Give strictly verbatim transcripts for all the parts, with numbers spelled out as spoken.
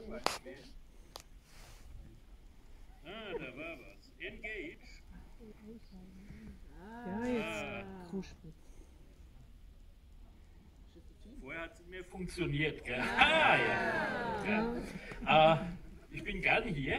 langweilig werden. Ah, da war was. Engage. Ja, jetzt Kruschwitz. Vorher hat es mir funktioniert, gell? Ah, ja. ja. Äh, ich bin gerne hier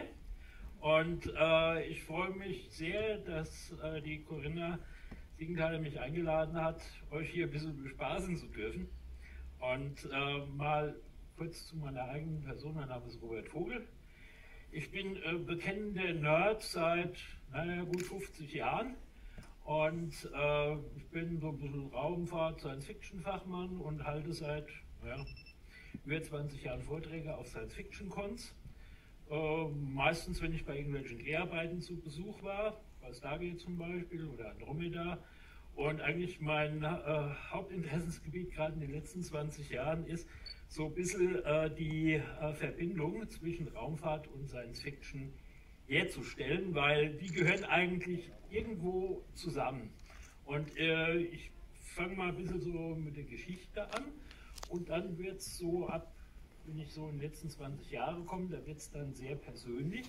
und äh, ich freue mich sehr, dass äh, die Corinna Siegenthaler mich eingeladen hat, euch hier ein bisschen bespaßen zu dürfen. Und äh, mal kurz zu meiner eigenen Person. Mein Name ist Robert Vogel. Ich bin äh, bekennender Nerd seit naja, gut fünfzig Jahren. Und äh, ich bin so ein bisschen Raumfahrt, Science-Fiction-Fachmann und halte seit ja, über zwanzig Jahren Vorträge auf Science-Fiction-Cons. Äh, meistens, wenn ich bei irgendwelchen Dreharbeiten zu Besuch war, bei Stargate zum Beispiel oder Andromeda. Und eigentlich mein äh, Hauptinteressensgebiet gerade in den letzten zwanzig Jahren ist so ein bisschen äh, die äh, Verbindung zwischen Raumfahrt und Science-Fiction herzustellen, weil die gehören eigentlich irgendwo zusammen. Und äh, ich fange mal ein bisschen so mit der Geschichte an und dann wird es so ab, wenn ich so in die letzten zwanzig Jahre komme, da wird es dann sehr persönlich.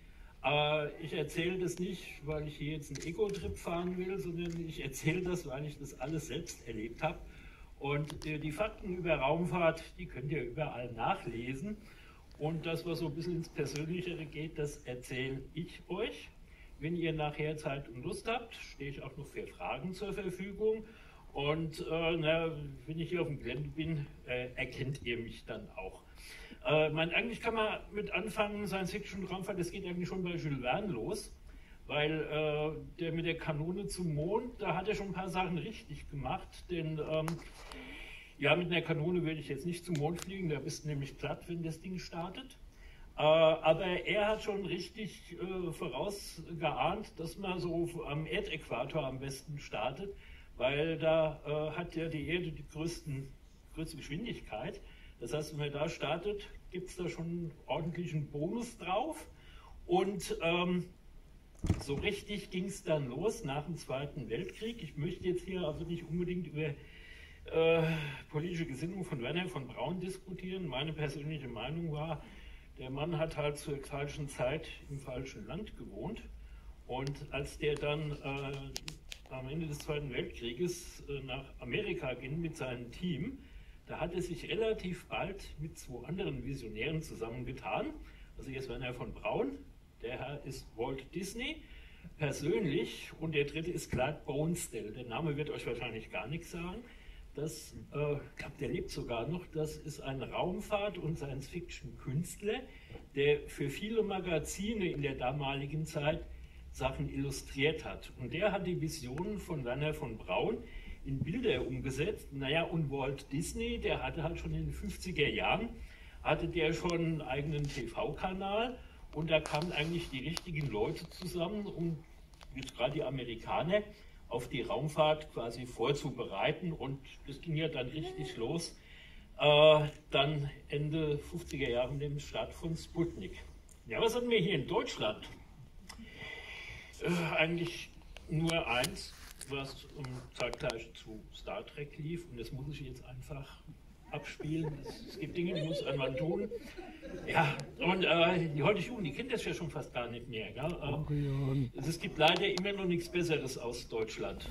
Äh, ich erzähle das nicht, weil ich hier jetzt einen Ego-Trip fahren will, sondern ich erzähle das, weil ich das alles selbst erlebt habe. Und äh, die Fakten über Raumfahrt, die könnt ihr überall nachlesen. Und das, was so ein bisschen ins Persönlichere geht, das erzähle ich euch. Wenn ihr nachher Zeit und Lust habt, stehe ich auch noch für Fragen zur Verfügung. Und äh, na, wenn ich hier auf dem Gelände bin, äh, erkennt ihr mich dann auch. Äh, man, eigentlich kann man mit anfangen, Science-Fiction und Raumfahrt, das geht eigentlich schon bei Jules Verne los. Weil äh, der mit der Kanone zum Mond, da hat er schon ein paar Sachen richtig gemacht. Denn ähm, ja, mit einer Kanone würde ich jetzt nicht zum Mond fliegen, da bist du nämlich platt, wenn das Ding startet. Äh, aber er hat schon richtig äh, vorausgeahnt, dass man so am Erdäquator am besten startet, weil da äh, hat ja die Erde die größten, größte Geschwindigkeit. Das heißt, wenn man da startet, gibt es da schon einen ordentlichen Bonus drauf. Und ähm, so richtig ging es dann los nach dem Zweiten Weltkrieg. Ich möchte jetzt hier also nicht unbedingt über Äh, politische Gesinnung von Wernher von Braun diskutieren. Meine persönliche Meinung war, der Mann hat halt zur falschen Zeit im falschen Land gewohnt und als der dann äh, am Ende des Zweiten Weltkrieges äh, nach Amerika ging mit seinem Team, da hat er sich relativ bald mit zwei anderen Visionären zusammengetan. Also hier ist Wernher von Braun, der Herr ist Walt Disney persönlich und der dritte ist Clark Bonestell. Der Name wird euch wahrscheinlich gar nichts sagen. Das, äh, ich glaube, der lebt sogar noch. Das ist ein Raumfahrt- und Science-Fiction-Künstler, der für viele Magazine in der damaligen Zeit Sachen illustriert hat. Und der hat die Visionen von Wernher von Braun in Bilder umgesetzt. Naja, und Walt Disney, der hatte halt schon in den fünfziger Jahren, hatte der schon einen eigenen T V-Kanal und da kamen eigentlich die richtigen Leute zusammen, um jetzt gerade die Amerikaner auf die Raumfahrt quasi vorzubereiten und das ging ja dann richtig los, äh, dann Ende fünfziger Jahre mit dem Start von Sputnik. Ja, was hatten wir hier in Deutschland? Äh, eigentlich nur eins, was um, zeitgleich zu Star Trek lief und das muss ich jetzt einfach abspielen. Es, es gibt Dinge, die muss man tun. Ja, und äh, die heutige Jugend, die kennt das ja schon fast gar nicht mehr. Gell? Äh, es gibt leider immer noch nichts Besseres aus Deutschland.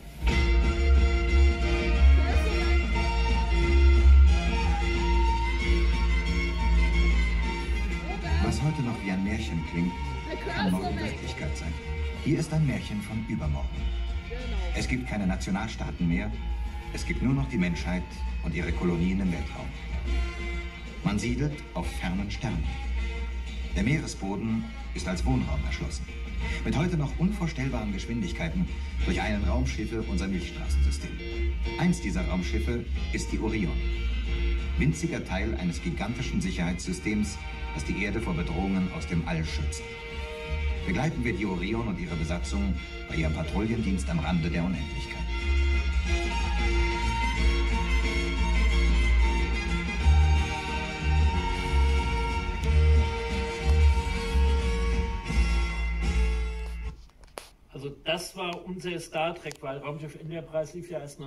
Was heute noch wie ein Märchen klingt, kann morgen Wirklichkeit sein. Hier ist ein Märchen von übermorgen. Es gibt keine Nationalstaaten mehr. Es gibt nur noch die Menschheit und ihre Kolonien im Weltraum. Man siedelt auf fernen Sternen. Der Meeresboden ist als Wohnraum erschlossen. Mit heute noch unvorstellbaren Geschwindigkeiten durcheilen Raumschiffe unser Milchstraßensystem. Eins dieser Raumschiffe ist die Orion. Winziger Teil eines gigantischen Sicherheitssystems, das die Erde vor Bedrohungen aus dem All schützt. Begleiten wir die Orion und ihre Besatzung bei ihrem Patrouillendienst am Rande der Unendlichkeit. Also das war unser Star Trek, weil Raumschiff Enterprise lief ja erst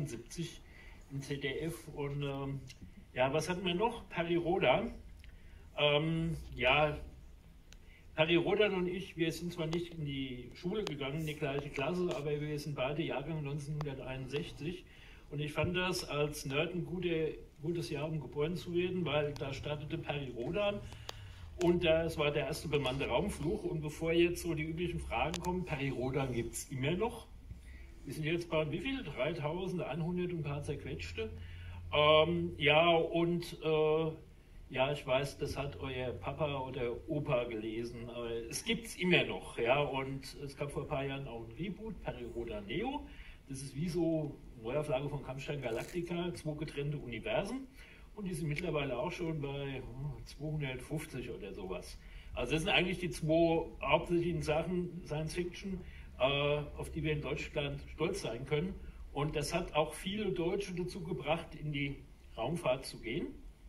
neunzehnhundertzweiundsiebzig im Z D F. Und ähm, ja, was hatten wir noch? Perry Rhoda Ähm, ja, Harry Rodan und ich, wir sind zwar nicht in die Schule gegangen, in die gleiche Klasse, aber wir sind beide Jahrgang neunzehnhunderteinundsechzig. Und ich fand das als Nerd ein gute, gutes Jahr, um geboren zu werden, weil da startete Perry Rodan und das war der erste bemannte Raumflug. Und bevor jetzt so die üblichen Fragen kommen, Perry Rodan gibt es immer noch. Wir sind jetzt bei wie viel? dreitausendeinhundert und ein paar zerquetschte. Ähm, ja, und äh, ja, ich weiß, das hat euer Papa oder Opa gelesen, aber es gibt es immer noch. Ja, und es gab vor ein paar Jahren auch ein Reboot, Perry Rodan Neo. Das ist wie so Neuauflage von Kampfstein Galactica, zwei getrennte Universen. Und die sind mittlerweile auch schon bei zweihundertfünfzig oder sowas. Also das sind eigentlich die zwei hauptsächlichen Sachen Science Fiction, äh, auf die wir in Deutschland stolz sein können. Und das hat auch viele Deutsche dazu gebracht, in die Raumfahrt zu gehen.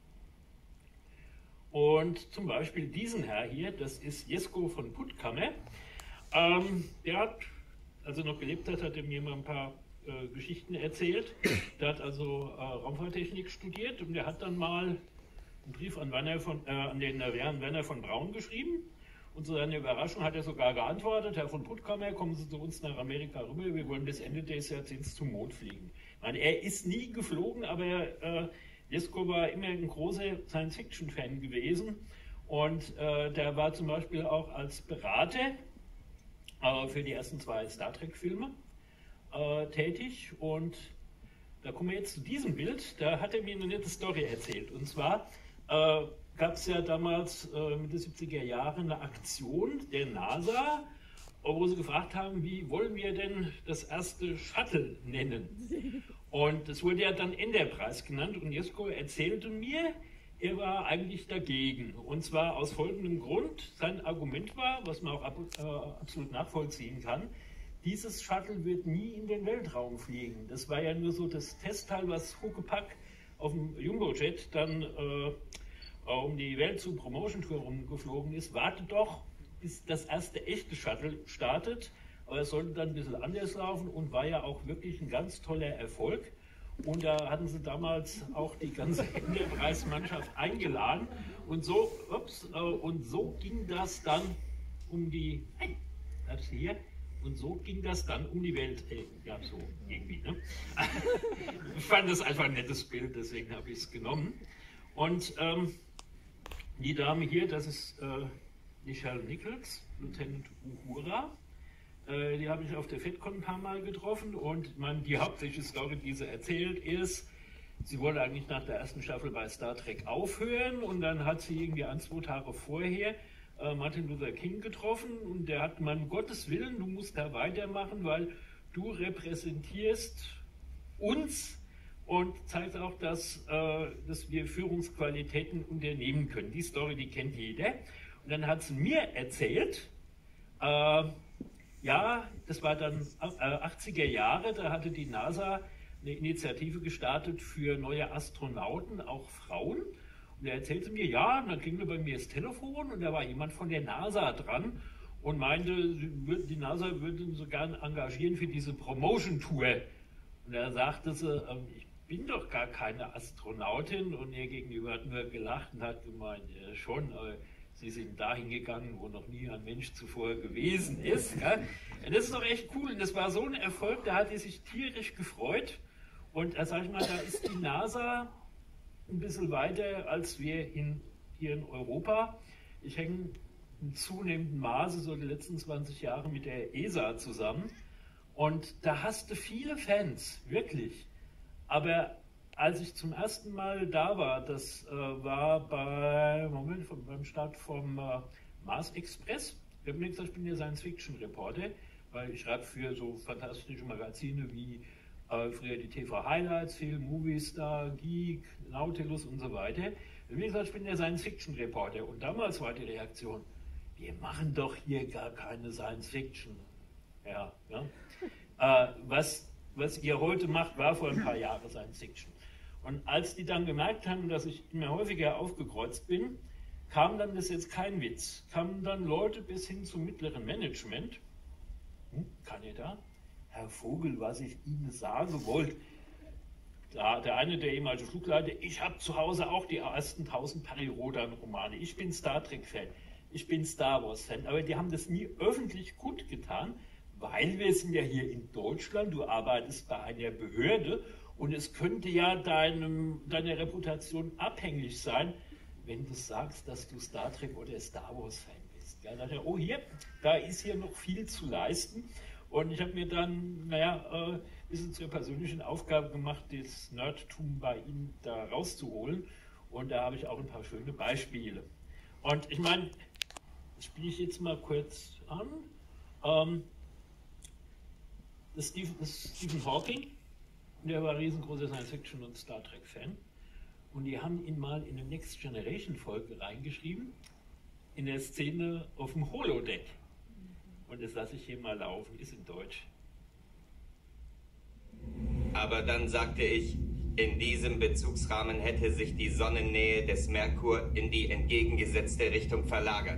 Und zum Beispiel diesen Herr hier, das ist Jesko von Puttkammer. Ähm, der hat, als er noch gelebt hat, hat er mir mal ein paar äh, Geschichten erzählt. Der hat also äh, Raumfahrttechnik studiert und der hat dann mal einen Brief an, Werner von, äh, an den äh, Werner von Braun geschrieben. Und zu seiner Überraschung hat er sogar geantwortet: Herr von Puttkammer, kommen Sie zu uns nach Amerika rüber, wir wollen bis Ende des Jahrzehnts zum Mond fliegen. Ich meine, er ist nie geflogen, aber äh, Jesko war immer ein großer Science-Fiction-Fan gewesen. Und äh, der war zum Beispiel auch als Berater äh, für die ersten zwei Star Trek-Filme äh, tätig. Und da kommen wir jetzt zu diesem Bild. Da hat er mir eine nette Story erzählt. Und zwar äh, gab es ja damals äh, Mitte siebziger Jahre eine Aktion der NASA, wo sie gefragt haben, wie wollen wir denn das erste Shuttle nennen? Und das wurde ja dann Enterprise genannt. Und Jesko erzählte mir, er war eigentlich dagegen. Und zwar aus folgendem Grund. Sein Argument war, was man auch ab, äh, absolut nachvollziehen kann: Dieses Shuttle wird nie in den Weltraum fliegen. Das war ja nur so das Testteil, was Huckepack auf dem Jumbojet dann äh, um die Welt zur Promotion-Tour rumgeflogen ist. Wartet doch, bis das erste echte Shuttle startet. Aber es sollte dann ein bisschen anders laufen und war ja auch wirklich ein ganz toller Erfolg. Und da hatten sie damals auch die ganze Enterprise-Mannschaft eingeladen. Und so, ups, äh, und so ging das dann um die, das hier, und so ging das dann um die Welt. Äh, ja, so irgendwie, ne? Ich fand das einfach ein nettes Bild, deswegen habe ich es genommen. Und ähm, die Dame hier, das ist äh, Nichelle Nichols, Lieutenant Uhura. Äh, die habe ich auf der FedCon ein paar Mal getroffen. Und man, die hauptsächliche Story, die sie erzählt, ist, sie wollte eigentlich nach der ersten Staffel bei Star Trek aufhören. Und dann hat sie irgendwie ein, zwei Tage vorher äh, Martin Luther King getroffen. Und der hat gemeint, um Gottes Willen, du musst da weitermachen, weil du repräsentierst uns und zeigt auch, dass, äh, dass wir Führungsqualitäten unternehmen können. Die Story, die kennt jeder. Und dann hat sie mir erzählt, äh, ja, das war dann äh, achtziger Jahre, da hatte die NASA eine Initiative gestartet für neue Astronauten, auch Frauen. Und er erzählte mir, ja, und dann klingelte bei mir das Telefon und da war jemand von der NASA dran und meinte, die NASA würde ihn so gern engagieren für diese Promotion-Tour. Und er sagte sie, äh, ich bin doch gar keine Astronautin. Und ihr gegenüber hat nur gelacht und hat gemeint, ja, schon, äh, Sie sind dahin gegangen, wo noch nie ein Mensch zuvor gewesen ist. Ja? Das ist doch echt cool. Und das war so ein Erfolg, da hat sie sich tierisch gefreut. Und äh, sag ich mal, da ist die NASA ein bisschen weiter als wir in, hier in Europa. Ich hänge in zunehmendem Maße so die letzten zwanzig Jahre mit der E S A zusammen. Und da hast du viele Fans, wirklich. Aber als ich zum ersten Mal da war, das äh, war bei, Moment, vom, beim Start vom äh, Mars Express. Ich habe mir gesagt, ich bin ja Science-Fiction-Reporter, weil ich schreibe für so fantastische Magazine wie äh, früher die T V-Highlights, Film, Movistar, Geek, Nautilus und so weiter. Ich habe mir gesagt, ich bin ja Science-Fiction-Reporter. Und damals war die Reaktion, wir machen doch hier gar keine Science-Fiction. Ja, ja. äh, was, was ihr heute macht, war vor ein paar Jahren Science-Fiction. Und als die dann gemerkt haben, dass ich immer häufiger aufgekreuzt bin, kam dann, das ist jetzt kein Witz, kamen dann Leute bis hin zum mittleren Management. Hm, kann ihr da? Herr Vogel, was ich Ihnen sagen wollte, da, der eine der ehemaligen Flugleiter, ich habe zu Hause auch die ersten tausend Perry Rhodan-Romane. Ich bin Star Trek-Fan, ich bin Star Wars-Fan. Aber die haben das nie öffentlich kundgetan, weil wir sind ja hier in Deutschland, du arbeitest bei einer Behörde und es könnte ja deinem, deiner Reputation abhängig sein, wenn du sagst, dass du Star Trek oder Star Wars-Fan bist. Ja, dachte, oh hier, da ist hier noch viel zu leisten. Und ich habe mir dann, naja, ein bisschen zur persönlichen Aufgabe gemacht, das Nerdtum bei Ihnen da rauszuholen. Und da habe ich auch ein paar schöne Beispiele. Und ich meine, das spiele ich jetzt mal kurz an. Ähm, das, Stephen, das Stephen Hawking, der war ein riesengroßer Science-Fiction- und Star Trek-Fan. Und die haben ihn mal in eine Next Generation-Folge reingeschrieben, in der Szene auf dem Holodeck. Und das lasse ich hier mal laufen, ist in Deutsch. Aber dann sagte ich, in diesem Bezugsrahmen hätte sich die Sonnennähe des Merkur in die entgegengesetzte Richtung verlagert.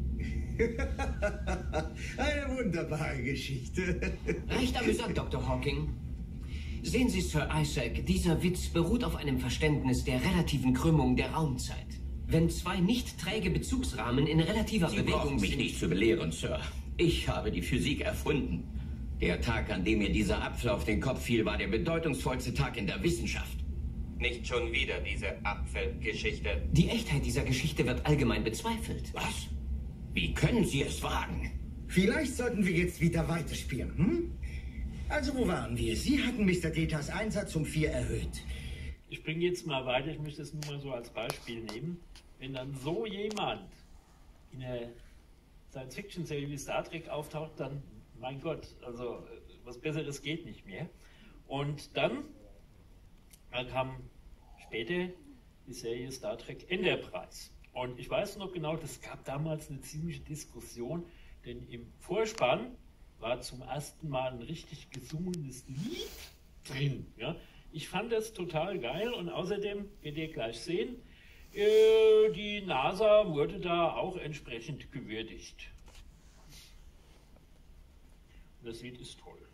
Eine wunderbare Geschichte. Recht amüsant, Doktor Hawking. Sehen Sie, Sir Isaac, dieser Witz beruht auf einem Verständnis der relativen Krümmung der Raumzeit. Wenn zwei nicht träge Bezugsrahmen in relativer Sie Bewegung brauchen mich sind... nicht zu belehren, Sir. Ich habe die Physik erfunden. Der Tag, an dem mir dieser Apfel auf den Kopf fiel, war der bedeutungsvollste Tag in der Wissenschaft. Nicht schon wieder diese Apfelgeschichte. Die Echtheit dieser Geschichte wird allgemein bezweifelt. Was? Wie können Sie es wagen? Vielleicht sollten wir jetzt wieder weiterspielen, hm? Also, wo waren wir? Sie hatten Mister Detas Einsatz um vier erhöht. Ich bringe jetzt mal weiter, ich möchte es nur mal so als Beispiel nehmen. Wenn dann so jemand in einer Science-Fiction-Serie wie Star Trek auftaucht, dann, mein Gott, also was Besseres geht nicht mehr. Und dann, dann kam später die Serie Star Trek Enterprise. Und ich weiß noch genau, das gab damals eine ziemliche Diskussion, denn im Vorspann war zum ersten Mal ein richtig gesungenes Lied drin. Ja? Ich fand das total geil und außerdem, werdet ihr gleich sehen, äh, die NASA wurde da auch entsprechend gewürdigt. Und das Lied ist toll.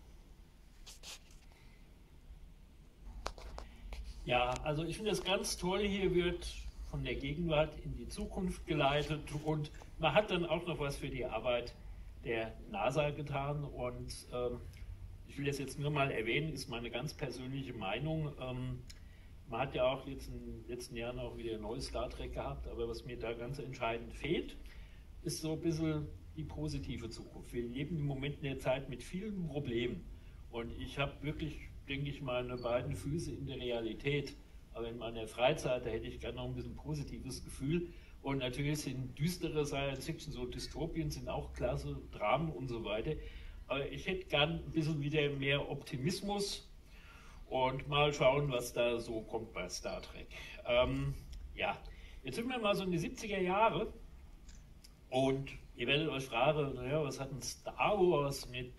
Ja, also ich finde das ganz toll, hier wird von der Gegenwart in die Zukunft geleitet und man hat dann auch noch was für die Arbeit der NASA getan und ähm, ich will das jetzt nur mal erwähnen, ist meine ganz persönliche Meinung. Ähm, man hat ja auch jetzt in den letzten Jahren auch wieder ein neues Star Trek gehabt, aber was mir da ganz entscheidend fehlt, ist so ein bisschen die positive Zukunft. Wir leben im Moment in der Zeit mit vielen Problemen und ich habe wirklich, denke ich, meine beiden Füße in der Realität. Aber in meiner Freizeit, da hätte ich gerne noch ein bisschen positives Gefühl. Und natürlich sind düstere Science-Fiction, so Dystopien sind auch klasse, Dramen und so weiter. Aber ich hätte gern ein bisschen wieder mehr Optimismus und mal schauen, was da so kommt bei Star Trek. Ähm, ja, jetzt sind wir mal so in die siebziger Jahre und ihr werdet euch fragen, naja, was hat ein Star Wars mit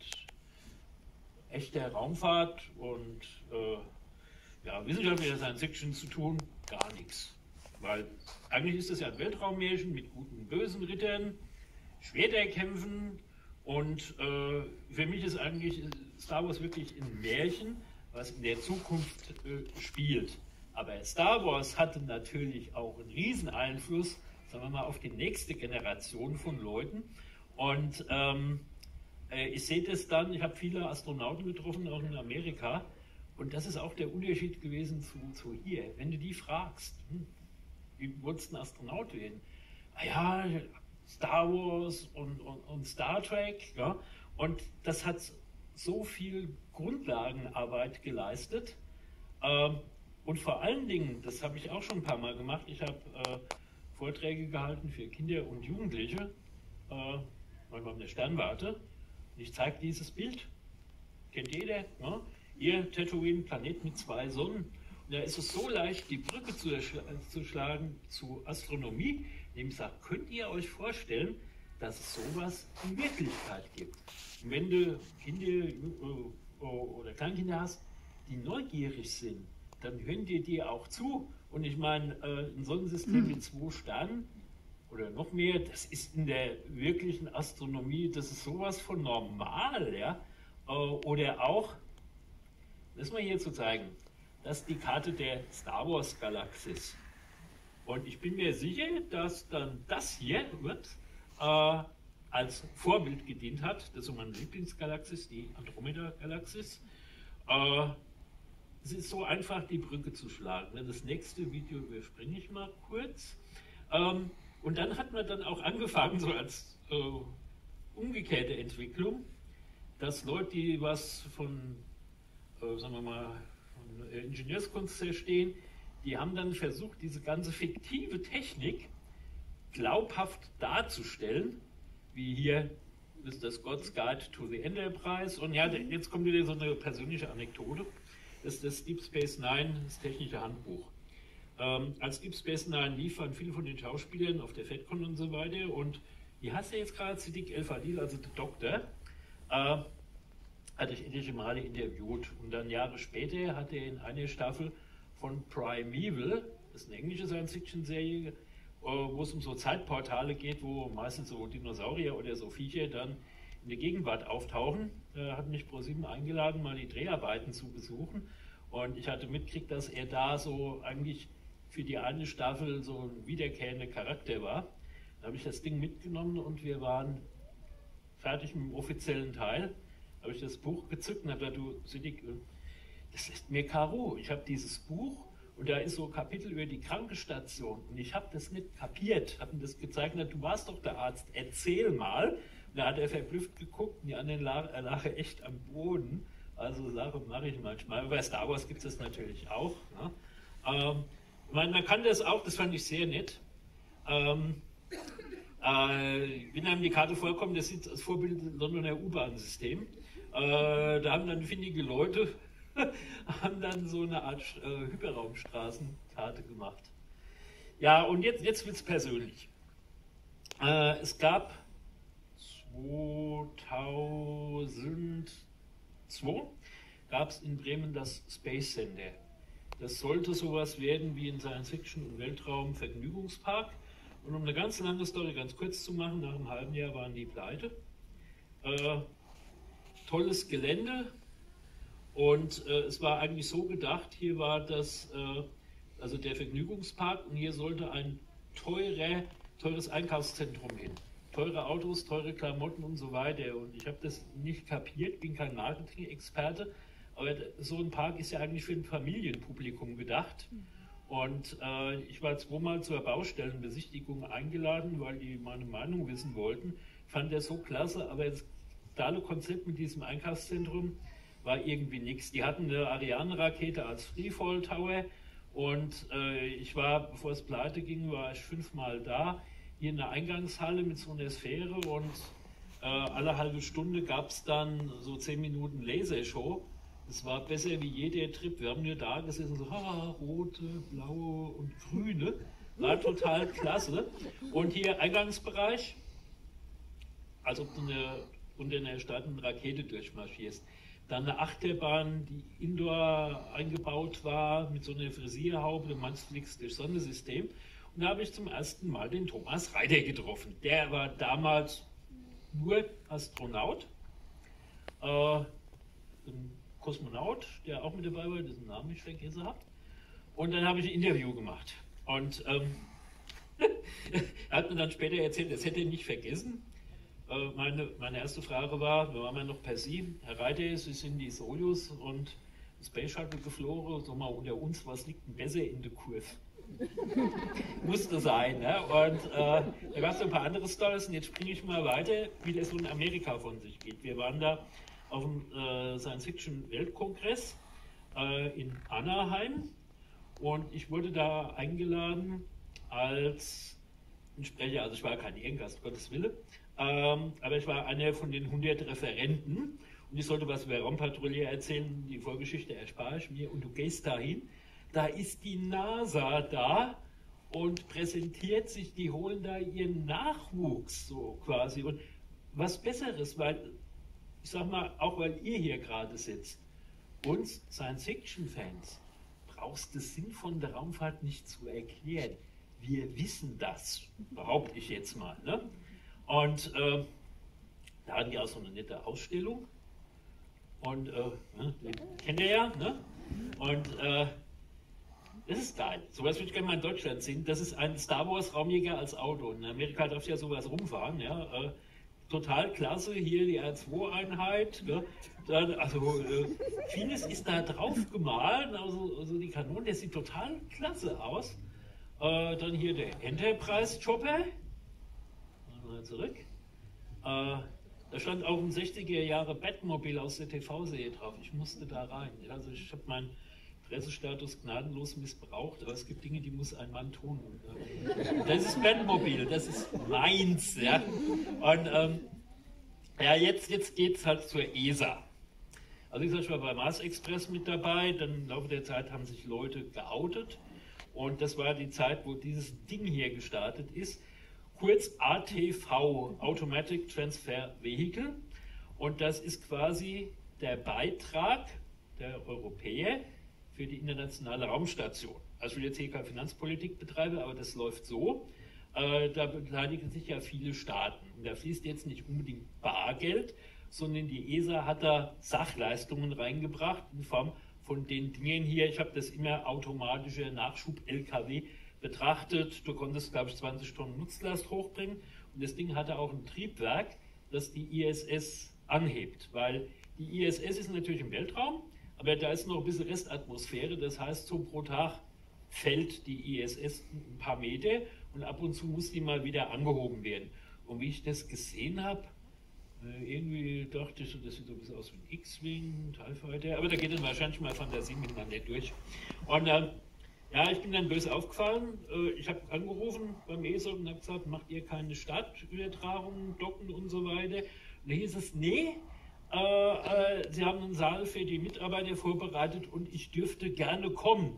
echter Raumfahrt und äh, ja, wissenschaftlicher Science-Fiction zu tun? Gar nichts. Weil eigentlich ist das ja ein Weltraummärchen mit guten und bösen Rittern, Schwerterkämpfen und äh, für mich ist eigentlich Star Wars wirklich ein Märchen, was in der Zukunft äh, spielt. Aber Star Wars hatte natürlich auch einen riesen Einfluss, sagen wir mal, auf die nächste Generation von Leuten. Und ähm, äh, ich sehe das dann, ich habe viele Astronauten getroffen, auch in Amerika, und das ist auch der Unterschied gewesen zu, zu hier. Wenn du die fragst, hm, wie wolltest du ein Astronaut werden? Ah ja, Star Wars und, und, und Star Trek, ja, und das hat so viel Grundlagenarbeit geleistet. Ähm, und vor allen Dingen, das habe ich auch schon ein paar Mal gemacht, ich habe äh, Vorträge gehalten für Kinder und Jugendliche, äh, manchmal in der Sternwarte, und ich zeige dieses Bild, kennt jeder, ja? Ihr Tatooine, Planet mit zwei Sonnen. Und da ist es so leicht, die Brücke zu, zu schlagen zu Astronomie, indem ich sage, könnt ihr euch vorstellen, dass es sowas in Wirklichkeit gibt? Und wenn du Kinder oder Kleinkinder hast, die neugierig sind, dann hören die dir auch zu. Und ich meine, ein Sonnensystem mit zwei Sternen oder noch mehr, das ist in der wirklichen Astronomie, das ist sowas von normal, ja. Oder auch, das mal hier zu zeigen, das ist die Karte der Star Wars Galaxis. Und ich bin mir sicher, dass dann das hier wird, äh, als Vorbild gedient hat. Das ist meine Lieblingsgalaxis, die Andromeda-Galaxis. Äh, es ist so einfach, die Brücke zu schlagen. Das nächste Video überspringe ich mal kurz. Ähm, und dann hat man dann auch angefangen, so als äh, umgekehrte Entwicklung, dass Leute, die was von, äh, sagen wir mal, von Ingenieurskunst verstehen, die haben dann versucht, diese ganze fiktive Technik glaubhaft darzustellen, wie hier ist das God's Guide to the Enterprise. Und ja, jetzt kommt wieder so eine persönliche Anekdote. Das ist das Deep Space Nine, das technische Handbuch. Ähm, als Deep Space Nine lief, waren viele von den Schauspielern auf der FedCon und so weiter. Und wie heißt er jetzt gerade? Siddiq El-Fadil, also der Doktor, äh, hatte ich etliche Male interviewt. Und dann Jahre später hat er in einer Staffel von Primeval, das ist eine englische Science-Fiction-Serie, wo es um so Zeitportale geht, wo meistens so Dinosaurier oder so Viecher dann in der Gegenwart auftauchen. Er hat mich ProSieben eingeladen, mal die Dreharbeiten zu besuchen. Und ich hatte mitgekriegt, dass er da so eigentlich für die eine Staffel so ein wiederkehrender Charakter war. Da habe ich das Ding mitgenommen und wir waren fertig mit dem offiziellen Teil. Da habe ich das Buch gezückt und habe gesagt, du Siddiq, das ist mir Karo. Ich habe dieses Buch und da ist so ein Kapitel über die Krankenstation und ich habe das nicht kapiert, habe ihm das gezeigt, du warst doch der Arzt, erzähl mal. Und da hat er verblüfft geguckt und die anderen lagen lag echt am Boden. Also Sachen mache ich manchmal. Bei Star Wars gibt es das natürlich auch. Ne? Ähm, man, man kann das auch, das fand ich sehr nett. Ähm, äh, wenn einem die Karte vorkommt, das sieht als Vorbild Londoner U-Bahn-System. Äh, da haben dann findige Leute haben dann so eine Art äh, Hyperraumstraßenkarte gemacht. Ja, und jetzt, jetzt wird es persönlich. Äh, es gab zweitausendzwei gab es in Bremen das Space Center. Das sollte sowas werden wie ein Science-Fiction- und Weltraum-Vergnügungspark. Und um eine ganz lange Story ganz kurz zu machen, nach einem halben Jahr waren die pleite. Äh, tolles Gelände. Und äh, es war eigentlich so gedacht, hier war das, äh, also der Vergnügungspark und hier sollte ein teurer, teures Einkaufszentrum hin. Teure Autos, teure Klamotten und so weiter. Und ich habe das nicht kapiert, bin kein Marketing-Experte, aber so ein Park ist ja eigentlich für ein Familienpublikum gedacht. Und äh, ich war zweimal zur Baustellenbesichtigung eingeladen, weil die meine Meinung wissen wollten. Fand das so klasse, aber das totale Konzept mit diesem Einkaufszentrum war irgendwie nichts. Die hatten eine Ariane-Rakete als Freefall Tower und äh, ich war, bevor es pleite ging, war ich fünfmal da, hier in der Eingangshalle mit so einer Sphäre und äh, alle halbe Stunde gab es dann so zehn Minuten Lasershow. Das war besser wie jeder Trip. Wir haben nur da gesessen, so ha, rote, blaue und grüne. War total klasse. Und hier Eingangsbereich, als ob du eine, unter einer startenden Rakete durchmarschierst. Dann eine Achterbahn, die indoor eingebaut war, mit so einer Frisierhaube, du meinst, fliegst durch Sonnensystem. Und da habe ich zum ersten Mal den Thomas Reiter getroffen. Der war damals nur Astronaut, äh, ein Kosmonaut, der auch mit dabei war, dessen Namen ich vergessen habe. Und dann habe ich ein Interview gemacht. Und ähm, er hat mir dann später erzählt, das hätte er nicht vergessen. Meine, meine erste Frage war, wir waren ja noch per Sie, Herr Reiter, Sie sind die Sojus und das Space Shuttle geflogen, so mal unter uns, was liegt denn besser in der Kurve? Musste sein, ne? Und äh, da gab es ein paar andere Storys und jetzt springe ich mal weiter, wie das so in Amerika von sich geht. Wir waren da auf dem äh, Science-Fiction-Weltkongress äh, in Anaheim und ich wurde da eingeladen als ein Sprecher, also ich war kein Ehrengast, Gottes Wille, Ähm, aber ich war einer von den hundert Referenten und ich sollte was über Raumpatrouille erzählen, die Vorgeschichte erspare ich mir und du gehst dahin, da ist die NASA da und präsentiert sich, die holen da ihren Nachwuchs so quasi und was Besseres, weil, ich sag mal, auch weil ihr hier gerade sitzt, uns Science-Fiction-Fans brauchst du den Sinn von der Raumfahrt nicht zu erklären. Wir wissen das, behaupte ich jetzt mal, ne? Und äh, da hatten die auch so eine nette Ausstellung. Und äh, ne, den kennt ihr ja, ne? Und äh, das ist geil. Sowas würde ich gerne mal in Deutschland sehen. Das ist ein Star Wars Raumjäger als Auto. In Amerika darf ja sowas rumfahren. Ja? Äh, total klasse. Hier die R zwei Einheit. Ja? Dann, also äh, vieles ist da drauf gemalt. Also, also die Kanone, der sieht total klasse aus. Äh, dann hier der Enterprise Chopper. Mal zurück. Äh, da stand auch ein sechziger Jahre Batmobil aus der T V-Serie drauf. Ich musste da rein. Also ich habe meinen Pressestatus gnadenlos missbraucht, aber es gibt Dinge, die muss ein Mann tun. Das ist Batmobil, das ist meins. Ja. Und ähm, ja, jetzt, jetzt geht es halt zur E S A. Also ich sag, ich war bei Mars Express mit dabei, dann im Laufe der Zeit haben sich Leute geoutet und das war die Zeit, wo dieses Ding hier gestartet ist, kurz A T V, Automatic Transfer Vehicle, und das ist quasi der Beitrag der Europäer für die internationale Raumstation. Also ich will jetzt hier keine Finanzpolitik betreiben, aber das läuft so. Äh, da beteiligen sich ja viele Staaten. Und da fließt jetzt nicht unbedingt Bargeld, sondern die E S A hat da Sachleistungen reingebracht in Form von den Dingen hier. Ich habe das immer automatische Nachschub-L K W betrachtet. Du konntest, glaube ich, zwanzig Tonnen Nutzlast hochbringen. Und das Ding hatte auch ein Triebwerk, das die I S S anhebt. Weil die I S S ist natürlich im Weltraum, aber da ist noch ein bisschen Restatmosphäre, das heißt, so pro Tag fällt die I S S ein paar Meter und ab und zu muss die mal wieder angehoben werden. Und wie ich das gesehen habe, irgendwie dachte ich, das sieht so ein bisschen aus wie ein X-Wing, TIE Fighter, aber da geht dann wahrscheinlich mal Fantasie miteinander durch. Und äh, ja, ich bin dann böse aufgefallen, äh, ich habe angerufen beim E S A und habe gesagt, macht ihr keine Startübertragungen, Docken und so weiter? Und da hieß es, nee, Äh, äh, Sie haben einen Saal für die Mitarbeiter vorbereitet und ich dürfte gerne kommen.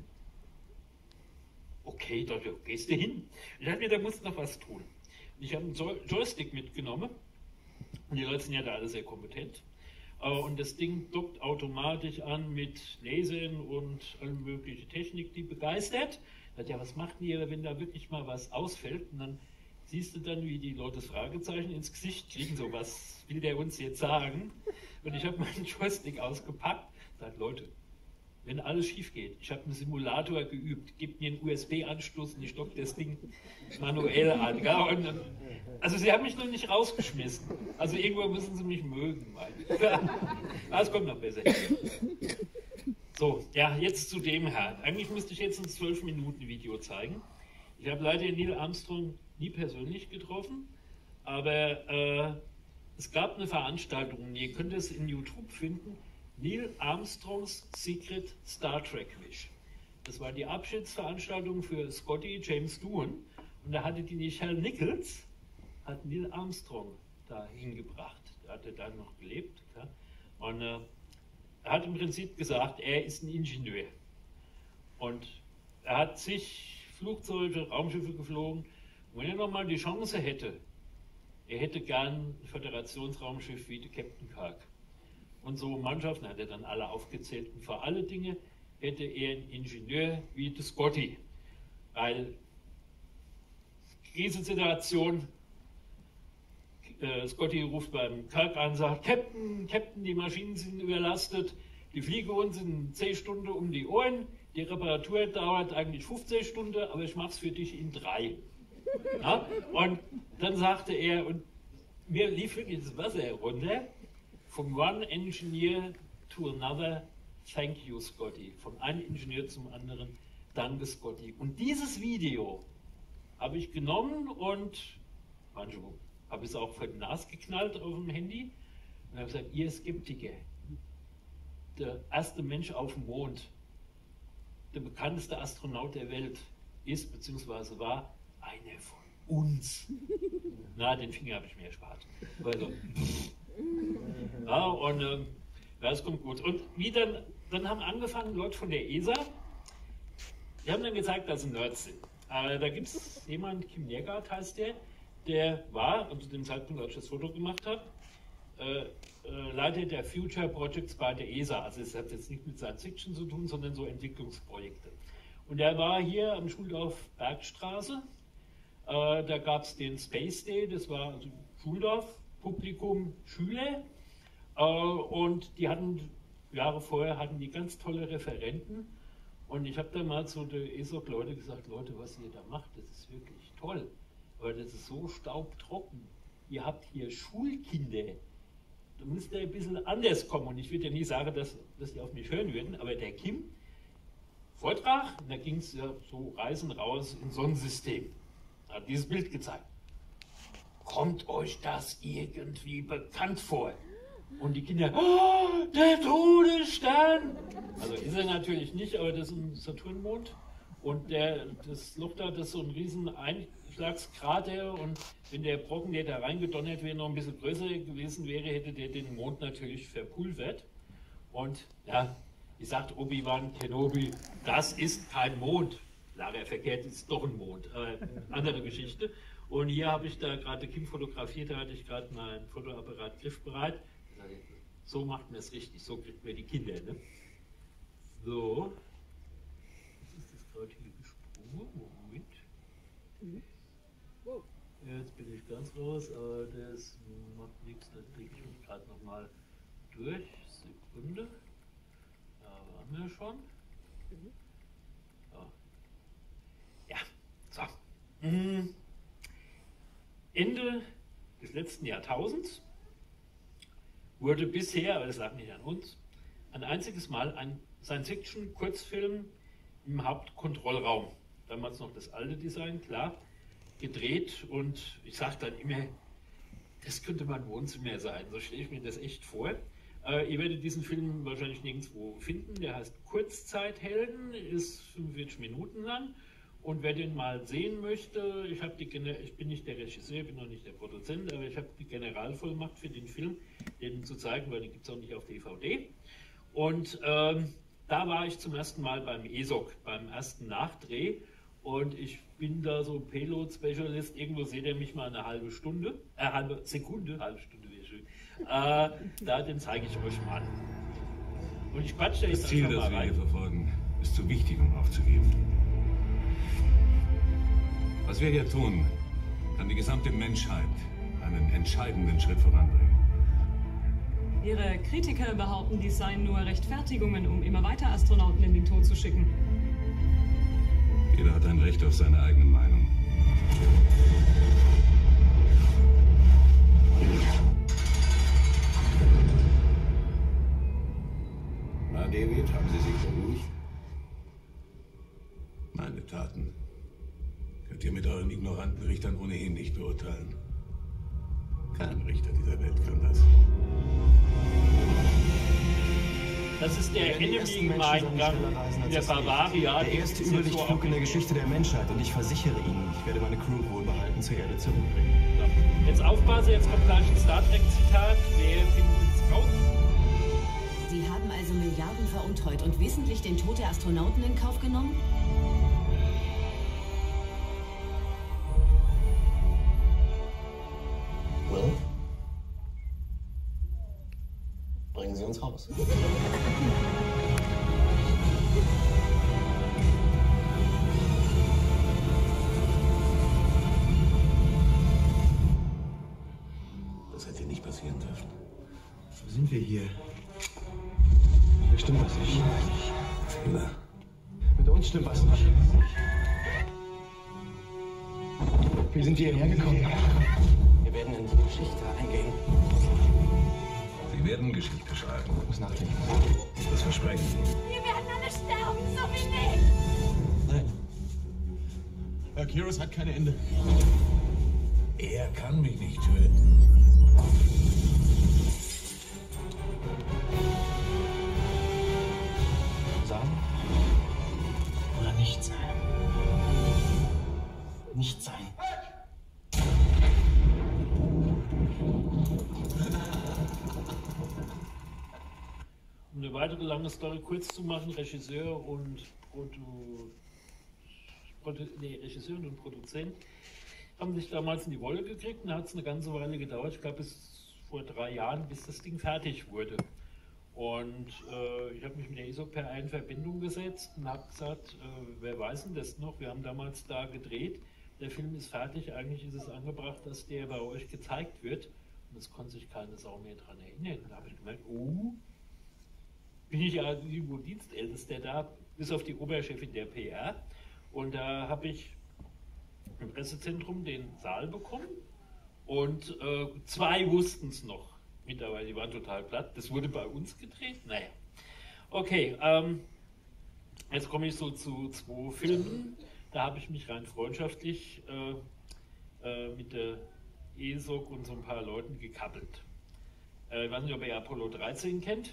Okay, da gehst du hin. Ich dachte mir, da musst du noch was tun. Ich habe einen Joystick mitgenommen und die Leute sind ja da alle sehr kompetent. Äh, und das Ding dockt automatisch an mit Lasern und alle mögliche Technik, die begeistert. Ich dachte, ja, was macht ihr, wenn da wirklich mal was ausfällt? Und dann siehst du dann, wie die Leute das Fragezeichen ins Gesicht kriegen, so, was will der uns jetzt sagen? Und ich habe meinen Joystick ausgepackt und gesagt, Leute, wenn alles schief geht, ich habe einen Simulator geübt, gebt mir einen U S B-Anschluss und ich docke das Ding manuell an. Ja, und, also sie haben mich noch nicht rausgeschmissen. Also irgendwo müssen sie mich mögen. Aber es kommt noch besser. So, ja, jetzt zu dem Herrn. Eigentlich müsste ich jetzt ein zwölf Minuten Video zeigen. Ich habe leider Neil Armstrong nie persönlich getroffen, aber äh, es gab eine Veranstaltung, ihr könnt es in YouTube finden, Neil Armstrongs Secret Star Trek Wish. Das war die Abschiedsveranstaltung für Scotty James Doohan und da hatte die Nichelle Nichols, hat Neil Armstrong da hingebracht. Der hatte dann noch gelebt. Ja? Und äh, er hat im Prinzip gesagt, er ist ein Ingenieur. Und er hat zig Flugzeuge, Raumschiffe geflogen. Und wenn er nochmal die Chance hätte, er hätte gern ein Föderationsraumschiff wie der Captain Kirk. Und so Mannschaften hat er dann alle aufgezählt. Und vor alle Dinge hätte er einen Ingenieur wie der Scotty. Weil Krisensituation, äh, Scotty ruft beim Kirk an und sagt, Captain, Captain, die Maschinen sind überlastet, die fliegen uns in zehn Stunden um die Ohren, die Reparatur dauert eigentlich fünfzehn Stunden, aber ich mache es für dich in drei. Ja? Und dann sagte er, und mir lief wirklich das Wasser runter, from one engineer to another, thank you Scotty. Von einem Ingenieur zum anderen, danke Scotty. Und dieses Video habe ich genommen und manchmal habe ich es auch vor die Nase geknallt auf dem Handy und habe gesagt, ihr Skeptiker, der erste Mensch auf dem Mond, der bekannteste Astronaut der Welt ist bzw. war einer von uns. Na, den Finger habe ich mir erspart. Also, ja, und ähm, ja, es kommt gut. Und wie dann, dann haben angefangen Leute von der E S A, die haben dann gesagt, dass sie Nerds sind. Äh, da gibt es jemanden, Kim Niergaard heißt der, der war, und zu dem Zeitpunkt, als ich das Foto gemacht habe, äh, äh, Leiter der Future Projects bei der E S A. Also es hat jetzt nicht mit Science Fiction zu tun, sondern so Entwicklungsprojekte. Und er war hier am Schuldorf Bergstraße. Äh, da gab es den Space Day, das war also Schuldorf, Publikum, Schüler. Äh, und die hatten Jahre vorher hatten die ganz tolle Referenten und ich habe da mal zu den E S O C-Leute gesagt, Leute, was ihr da macht, das ist wirklich toll, aber das ist so staubtrocken. Ihr habt hier Schulkinder, da müsst ihr ein bisschen anders kommen und ich würde ja nie sagen, dass, dass die auf mich hören würden, aber der Kim, Vortrag, und da ging es ja so Reisen raus in Sonnensystem, hat dieses Bild gezeigt. Kommt euch das irgendwie bekannt vor? Und die Kinder, oh, der Todesstern! Also ist er natürlich nicht, aber das ist ein Saturnmond. Und der, das Loch da, das ist so ein riesen Einschlagskrater. Und wenn der Brocken, der da reingedonnert wäre, noch ein bisschen größer gewesen wäre, hätte der den Mond natürlich verpulvert. Und ja, ich sagte Obi-Wan Kenobi, das ist kein Mond. Lara verkehrt, ist doch ein Mond. Aber eine andere Geschichte. Und hier habe ich da gerade Kim fotografiert, da hatte ich gerade meinen Fotoapparat griffbereit. So macht man es richtig, so kriegt man die Kinder. Ne? So. Was ist das gerade hier gesprungen? Moment. Mhm. Wow. Jetzt bin ich ganz raus, aber das macht nichts, da kriege ich mich gerade nochmal durch. Sekunde. Da waren wir schon. Mhm. So. Ja, so. Mhm. Ende des letzten Jahrtausends wurde bisher, aber das lag nicht an uns, ein einziges Mal ein Science-Fiction-Kurzfilm im Hauptkontrollraum, damals noch das alte Design, klar, gedreht und ich sage dann immer, das könnte mein Wohnzimmer sein, so stelle ich mir das echt vor. Äh, ihr werdet diesen Film wahrscheinlich nirgendwo finden, der heißt Kurzzeithelden, ist fünfundvierzig Minuten lang. Und wer den mal sehen möchte, ich, hab die, ich bin nicht der Regisseur, ich bin noch nicht der Produzent, aber ich habe die Generalvollmacht für den Film, den zu zeigen, weil den gibt es auch nicht auf D V D. Und ähm, da war ich zum ersten Mal beim E S O C, beim ersten Nachdreh. Und ich bin da so Payload-Specialist, irgendwo seht ihr mich mal eine halbe Stunde, äh, halbe Sekunde, halbe Stunde wäre schön. Äh, da, den zeige ich euch mal. Und ich quatsche jetzt das Ziel, einfach mal das wir rein. hier verfolgen, ist zu wichtig, um aufzugeben. Was wir hier tun, kann die gesamte Menschheit einen entscheidenden Schritt voranbringen. Ihre Kritiker behaupten, dies seien nur Rechtfertigungen, um immer weiter Astronauten in den Tod zu schicken. Jeder hat ein Recht auf seine eigene Meinung. Na, David, haben Sie sich beruhigt? Meine Taten könnt ihr mit euren ignoranten Richtern ohnehin nicht beurteilen. Kein Richter dieser Welt kann das. Das ist der Enemy-Eingang in der Bavaria. Der erste Überlichtflug in der Geschichte der Menschheit und ich versichere Ihnen, ich werde meine Crew wohlbehalten zur Erde zurückbringen. So. Jetzt aufpassen, jetzt kommt gleich ein Star Trek-Zitat. Wer findet es raus? Sie haben also Milliarden veruntreut und wissentlich den Tod der Astronauten in Kauf genommen? Will? Bringen Sie uns raus. Das hätte nicht passieren dürfen. Wo sind wir hier? Hier stimmt was nicht. Fehler. Mit uns stimmt was nicht. Wie sind wir hierher gekommen? Wir werden in die Geschichte eingehen. Sie werden Geschichte schreiben. Ich muss nachdenken. Das versprechen Sie. Wir werden alle sterben, so wie Nick. Nein. Arcturus hat kein Ende. Er kann mich nicht töten. Sein oder nicht sein? Nicht sein. Um eine weitere lange Story kurz zu machen, Regisseur und Produ Produ nee, Regisseur und Produzent haben sich damals in die Wolle gekriegt und da hat es eine ganze Weile gedauert, ich glaube bis vor drei Jahren, bis das Ding fertig wurde. Und äh, ich habe mich mit der E S O C in Verbindung gesetzt und habe gesagt, äh, wer weiß denn das noch, wir haben damals da gedreht, der Film ist fertig, eigentlich ist es angebracht, dass der bei euch gezeigt wird. Und es konnte sich keine Sau mehr daran erinnern. Und da habe ich gemerkt, oh, bin ich ja irgendwo Dienstältester da, bis auf die Oberchefin der P R. Und da habe ich im Pressezentrum den Saal bekommen und äh, zwei wussten es noch. Mittlerweile, die waren total platt. Das wurde bei uns gedreht. Naja. Okay, ähm, jetzt komme ich so zu zwei Filmen. Da habe ich mich rein freundschaftlich äh, äh, mit der E S O G und so ein paar Leuten gekappelt. Äh, ich weiß nicht, ob ihr Apollo dreizehn kennt.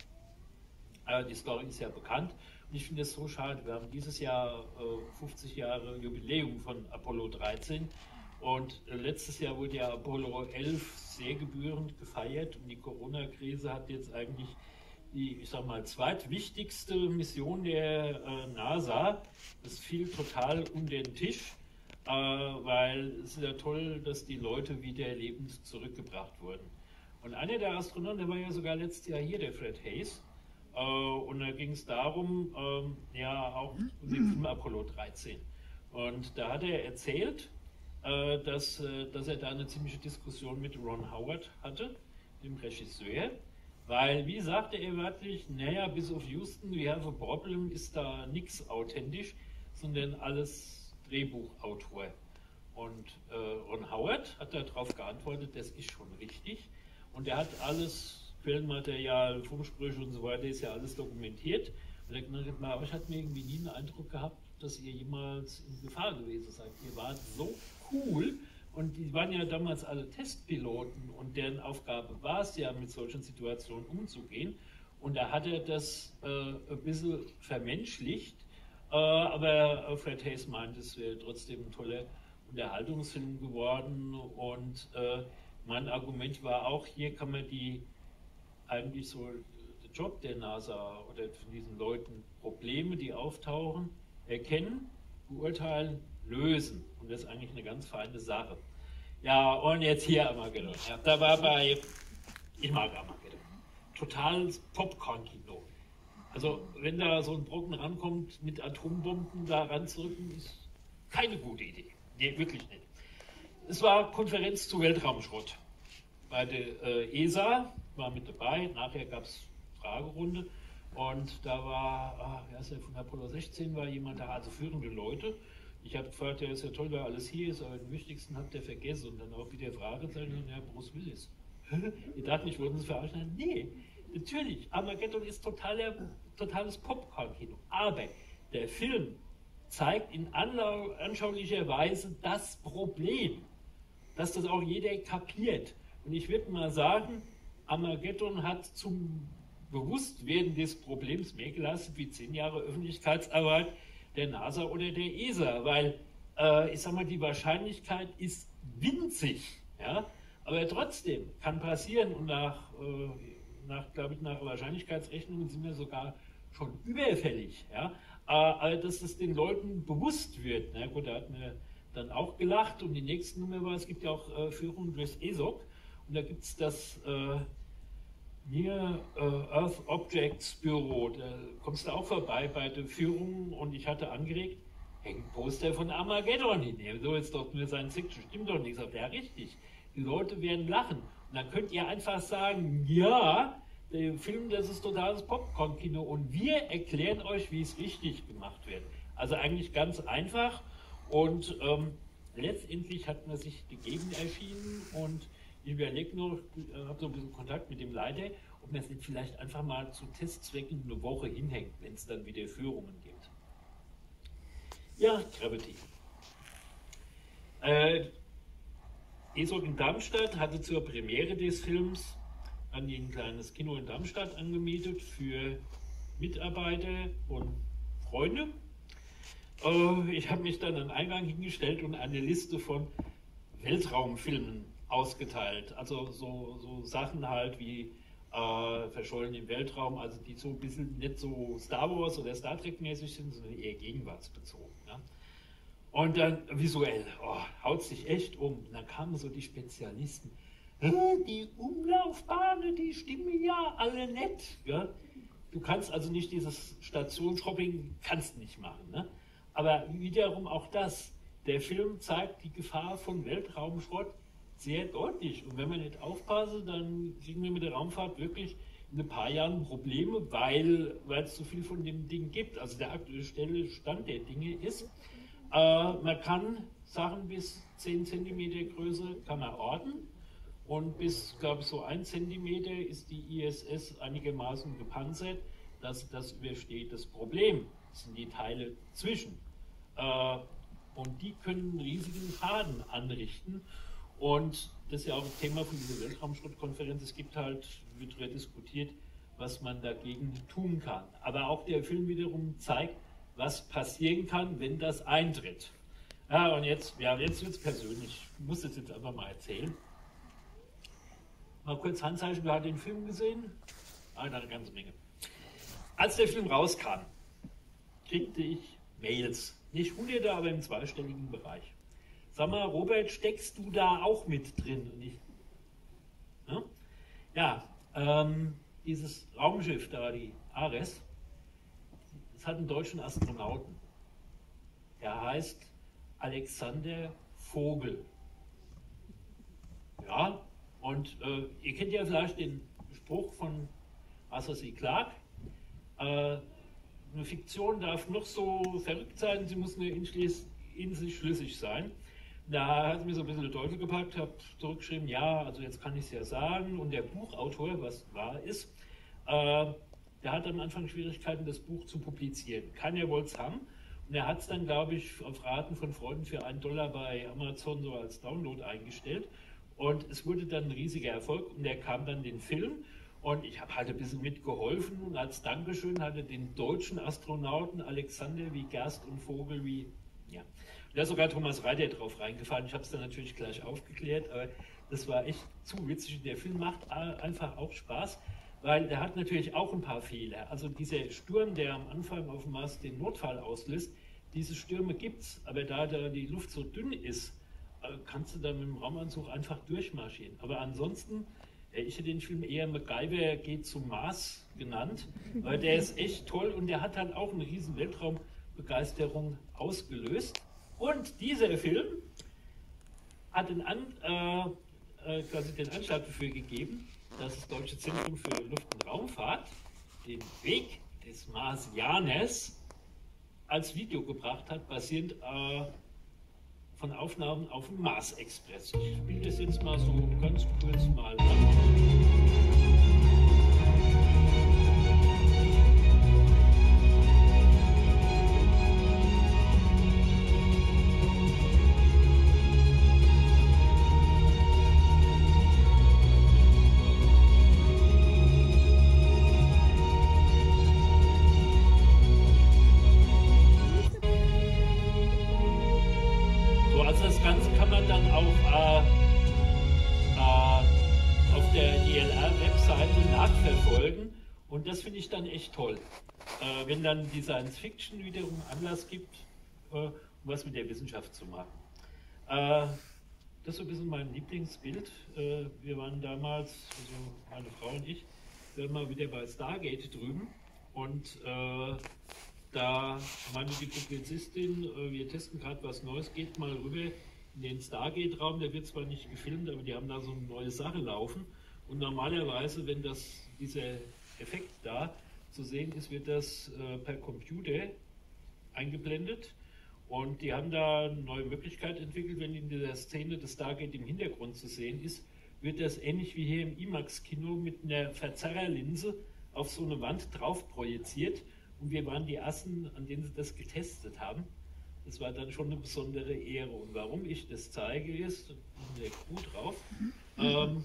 Äh, die Story ist ja bekannt. Und ich finde es so schade. Wir haben dieses Jahr äh, fünfzig Jahre Jubiläum von Apollo dreizehn. Und äh, letztes Jahr wurde ja Apollo elf sehr gebührend gefeiert. Und die Corona-Krise hat jetzt eigentlich die, ich sag mal, zweitwichtigste Mission der äh, NASA. Das fiel total unter den Tisch. Äh, weil es ist ja toll, dass die Leute wieder lebend zurückgebracht wurden. Und einer der Astronauten, der war ja sogar letztes Jahr hier, der Fred Hayes. Äh, und da ging es darum, ähm, ja auch um den Film Apollo dreizehn. Und da hat er erzählt, äh, dass, äh, dass er da eine ziemliche Diskussion mit Ron Howard hatte, dem Regisseur. Weil, wie sagte er wörtlich, naja, bis auf Houston, we have a problem, ist da nichts authentisch, sondern alles Drehbuchautor. Und äh, Ron Howard hat darauf geantwortet, das ist schon richtig. Und er hat alles, Quellenmaterial, Funksprüche und so weiter, ist ja alles dokumentiert. Und er hat gesagt, aber ich hatte mir irgendwie nie den Eindruck gehabt, dass ihr jemals in Gefahr gewesen seid. Ihr wart so cool und die waren ja damals alle Testpiloten und deren Aufgabe war es ja, mit solchen Situationen umzugehen. Und da hat er das äh, ein bisschen vermenschlicht. Äh, aber Fred Hayes meint, es wäre trotzdem ein toller Unterhaltungsfilm geworden. Und äh, mein Argument war auch, hier kann man die eigentlich so der Job der NASA oder von diesen Leuten, Probleme, die auftauchen, erkennen, beurteilen, lösen. Und das ist eigentlich eine ganz feine Sache. Ja, und jetzt hier Armageddon. Ja, da war bei, ich mag Armageddon, totales Popcorn-Kino. Also wenn da so ein Brocken rankommt, mit Atombomben da ranzurücken, ist keine gute Idee. Nee, wirklich nicht. Es war Konferenz zu Weltraumschrott. Bei der äh, E S A war mit dabei, nachher gab es Fragerunde und da war, ah, wer ist der von Apollo sechzehn, war jemand da, also führende Leute. Ich habe gefragt, ja, ist ja toll, weil alles hier ist, aber den wichtigsten habt ihr vergessen und dann auch wieder Fragezeichen, ja, Bruce Willis. Die dachten, ich wollte es verarschen. Nee, natürlich, Armageddon ist totaler, totales Popcorn-Kino, aber der Film zeigt in anschaulicher Weise das Problem, dass das auch jeder kapiert. Und ich würde mal sagen, Armageddon hat zum Bewusstwerden des Problems mehr geleistet wie zehn Jahre Öffentlichkeitsarbeit der NASA oder der E S A, weil äh, ich sag mal, die Wahrscheinlichkeit ist winzig, ja, aber trotzdem kann passieren und nach, äh, nach glaube ich, nach Wahrscheinlichkeitsrechnungen sind wir sogar schon überfällig, ja, äh, dass das den Leuten bewusst wird. Na gut, da hat man dann auch gelacht und die nächste Nummer war, es gibt ja auch äh, Führungen durchs E S O G. Und da gibt es das äh, Near äh, Earth Objects Büro. Da kommst du auch vorbei bei der Führung und ich hatte angeregt, hängt ein Poster von Armageddon hin. Er soll jetzt doch nur sein Fiction, stimmt doch nicht. Ja, richtig. Die Leute werden lachen. Und dann könnt ihr einfach sagen, ja, der Film, das ist totales Popcorn-Kino und wir erklären euch, wie es richtig gemacht wird. Also eigentlich ganz einfach und ähm, letztendlich hat man sich gegeben erschienen und ich überlege noch, ich habe so ein bisschen Kontakt mit dem Leiter, ob man es nicht vielleicht einfach mal zu Testzwecken eine Woche hinhängt, wenn es dann wieder Führungen gibt. Ja, Gravity. Äh, E S O G in Darmstadt hatte zur Premiere des Films an ein kleines Kino in Darmstadt angemietet für Mitarbeiter und Freunde. Äh, ich habe mich dann an den Eingang hingestellt und eine Liste von Weltraumfilmen ausgeteilt. Also so, so Sachen halt wie äh, Verschollen im Weltraum, also die so ein bisschen nicht so Star Wars oder Star Trek mäßig sind, sondern eher gegenwartsbezogen. Ja? Und dann visuell, oh, haut sich echt um. Und dann kamen so die Spezialisten. Die Umlaufbahnen, die stimmen ja alle nett. Ja? Du kannst also nicht dieses Stationshopping, kannst nicht machen. Ne? Aber wiederum auch das, der Film zeigt die Gefahr von Weltraumschrott sehr deutlich. Und wenn wir nicht aufpassen, dann kriegen wir mit der Raumfahrt wirklich in ein paar Jahren Probleme, weil weil es so viel von dem Ding gibt. Also der aktuelle Stand der Dinge ist, äh, man kann Sachen bis zehn Zentimeter Größe kann man orten und bis, glaube ich, so ein Zentimeter ist die I S S einigermaßen gepanzert, dass das übersteht. Das Problem sind die Teile zwischen. Äh, und die können einen riesigen Schaden anrichten. Und das ist ja auch ein Thema von dieser Weltraumschrottkonferenz. Es gibt halt, wird darüber diskutiert, was man dagegen tun kann. Aber auch der Film wiederum zeigt, was passieren kann, wenn das eintritt. Ja, und jetzt, ja, jetzt wird es persönlich. Ich muss das jetzt einfach mal erzählen. Mal kurz Handzeichen, wer hat den Film gesehen? Ah, eine ganze Menge. Als der Film rauskam, kriegte ich Mails. Nicht hunderte, aber im zweistelligen Bereich. Sag mal, Robert, steckst du da auch mit drin? Und ich, ja, ja ähm, dieses Raumschiff da, die Ares, das hat einen deutschen Astronauten. Der heißt Alexander Vogel. Ja, und äh, ihr kennt ja vielleicht den Spruch von Arthur C. Clarke, äh, eine Fiktion darf noch so verrückt sein, sie muss nur in, in sich schlüssig sein. Da hat es mir so ein bisschen den Teufel gepackt, habe zurückgeschrieben, ja, also jetzt kann ich es ja sagen. Und der Buchautor, was wahr ist, äh, der hat am Anfang Schwierigkeiten, das Buch zu publizieren. Keiner wollte es haben. Und er hat es dann, glaube ich, auf Raten von Freunden für einen Dollar bei Amazon so als Download eingestellt. Und es wurde dann ein riesiger Erfolg und er kam dann den Film. Und ich habe halt ein bisschen mitgeholfen und als Dankeschön hat er den deutschen Astronauten Alexander wie Gerst und Vogel wie, ja. Und da ist sogar Thomas Reiter drauf reingefallen. Ich habe es dann natürlich gleich aufgeklärt, aber das war echt zu witzig. Der Film macht einfach auch Spaß, weil der hat natürlich auch ein paar Fehler. Also dieser Sturm, der am Anfang auf dem Mars den Notfall auslöst, diese Stürme gibt es, aber da, da die Luft so dünn ist, kannst du da mit dem Raumanzug einfach durchmarschieren. Aber ansonsten, ich hätte den Film eher MacGyver geht zum Mars genannt, weil der ist echt toll und der hat halt auch eine riesen Weltraumbegeisterung ausgelöst. Und dieser Film hat den, An, äh, quasi den Anschlag dafür gegeben, dass das Deutsche Zentrum für Luft- und Raumfahrt den Weg des Marsianers als Video gebracht hat, basierend äh, von Aufnahmen auf dem Mars-Express. Ich spiele das jetzt mal so ganz kurz mal an. Und das finde ich dann echt toll, äh, wenn dann die Science Fiction wiederum Anlass gibt, äh, um was mit der Wissenschaft zu machen. Äh, das ist so ein bisschen mein Lieblingsbild. Äh, wir waren damals, also meine Frau und ich, wir waren mal wieder bei Stargate drüben und äh, da meinte die Publizistin, äh, wir testen gerade was Neues, geht mal rüber in den Stargate-Raum, der wird zwar nicht gefilmt, aber die haben da so eine neue Sache laufen und normalerweise, wenn das dieser Effekt da zu sehen ist, wird das äh, per Computer eingeblendet und die haben da eine neue Möglichkeit entwickelt, wenn in dieser Szene das Stargate im Hintergrund zu sehen ist, wird das ähnlich wie hier im IMAX-Kino mit einer Verzerrerlinse auf so eine Wand drauf projiziert und wir waren die Ersten, an denen sie das getestet haben. Das war dann schon eine besondere Ehre und warum ich das zeige ist, in der Crew drauf, ähm,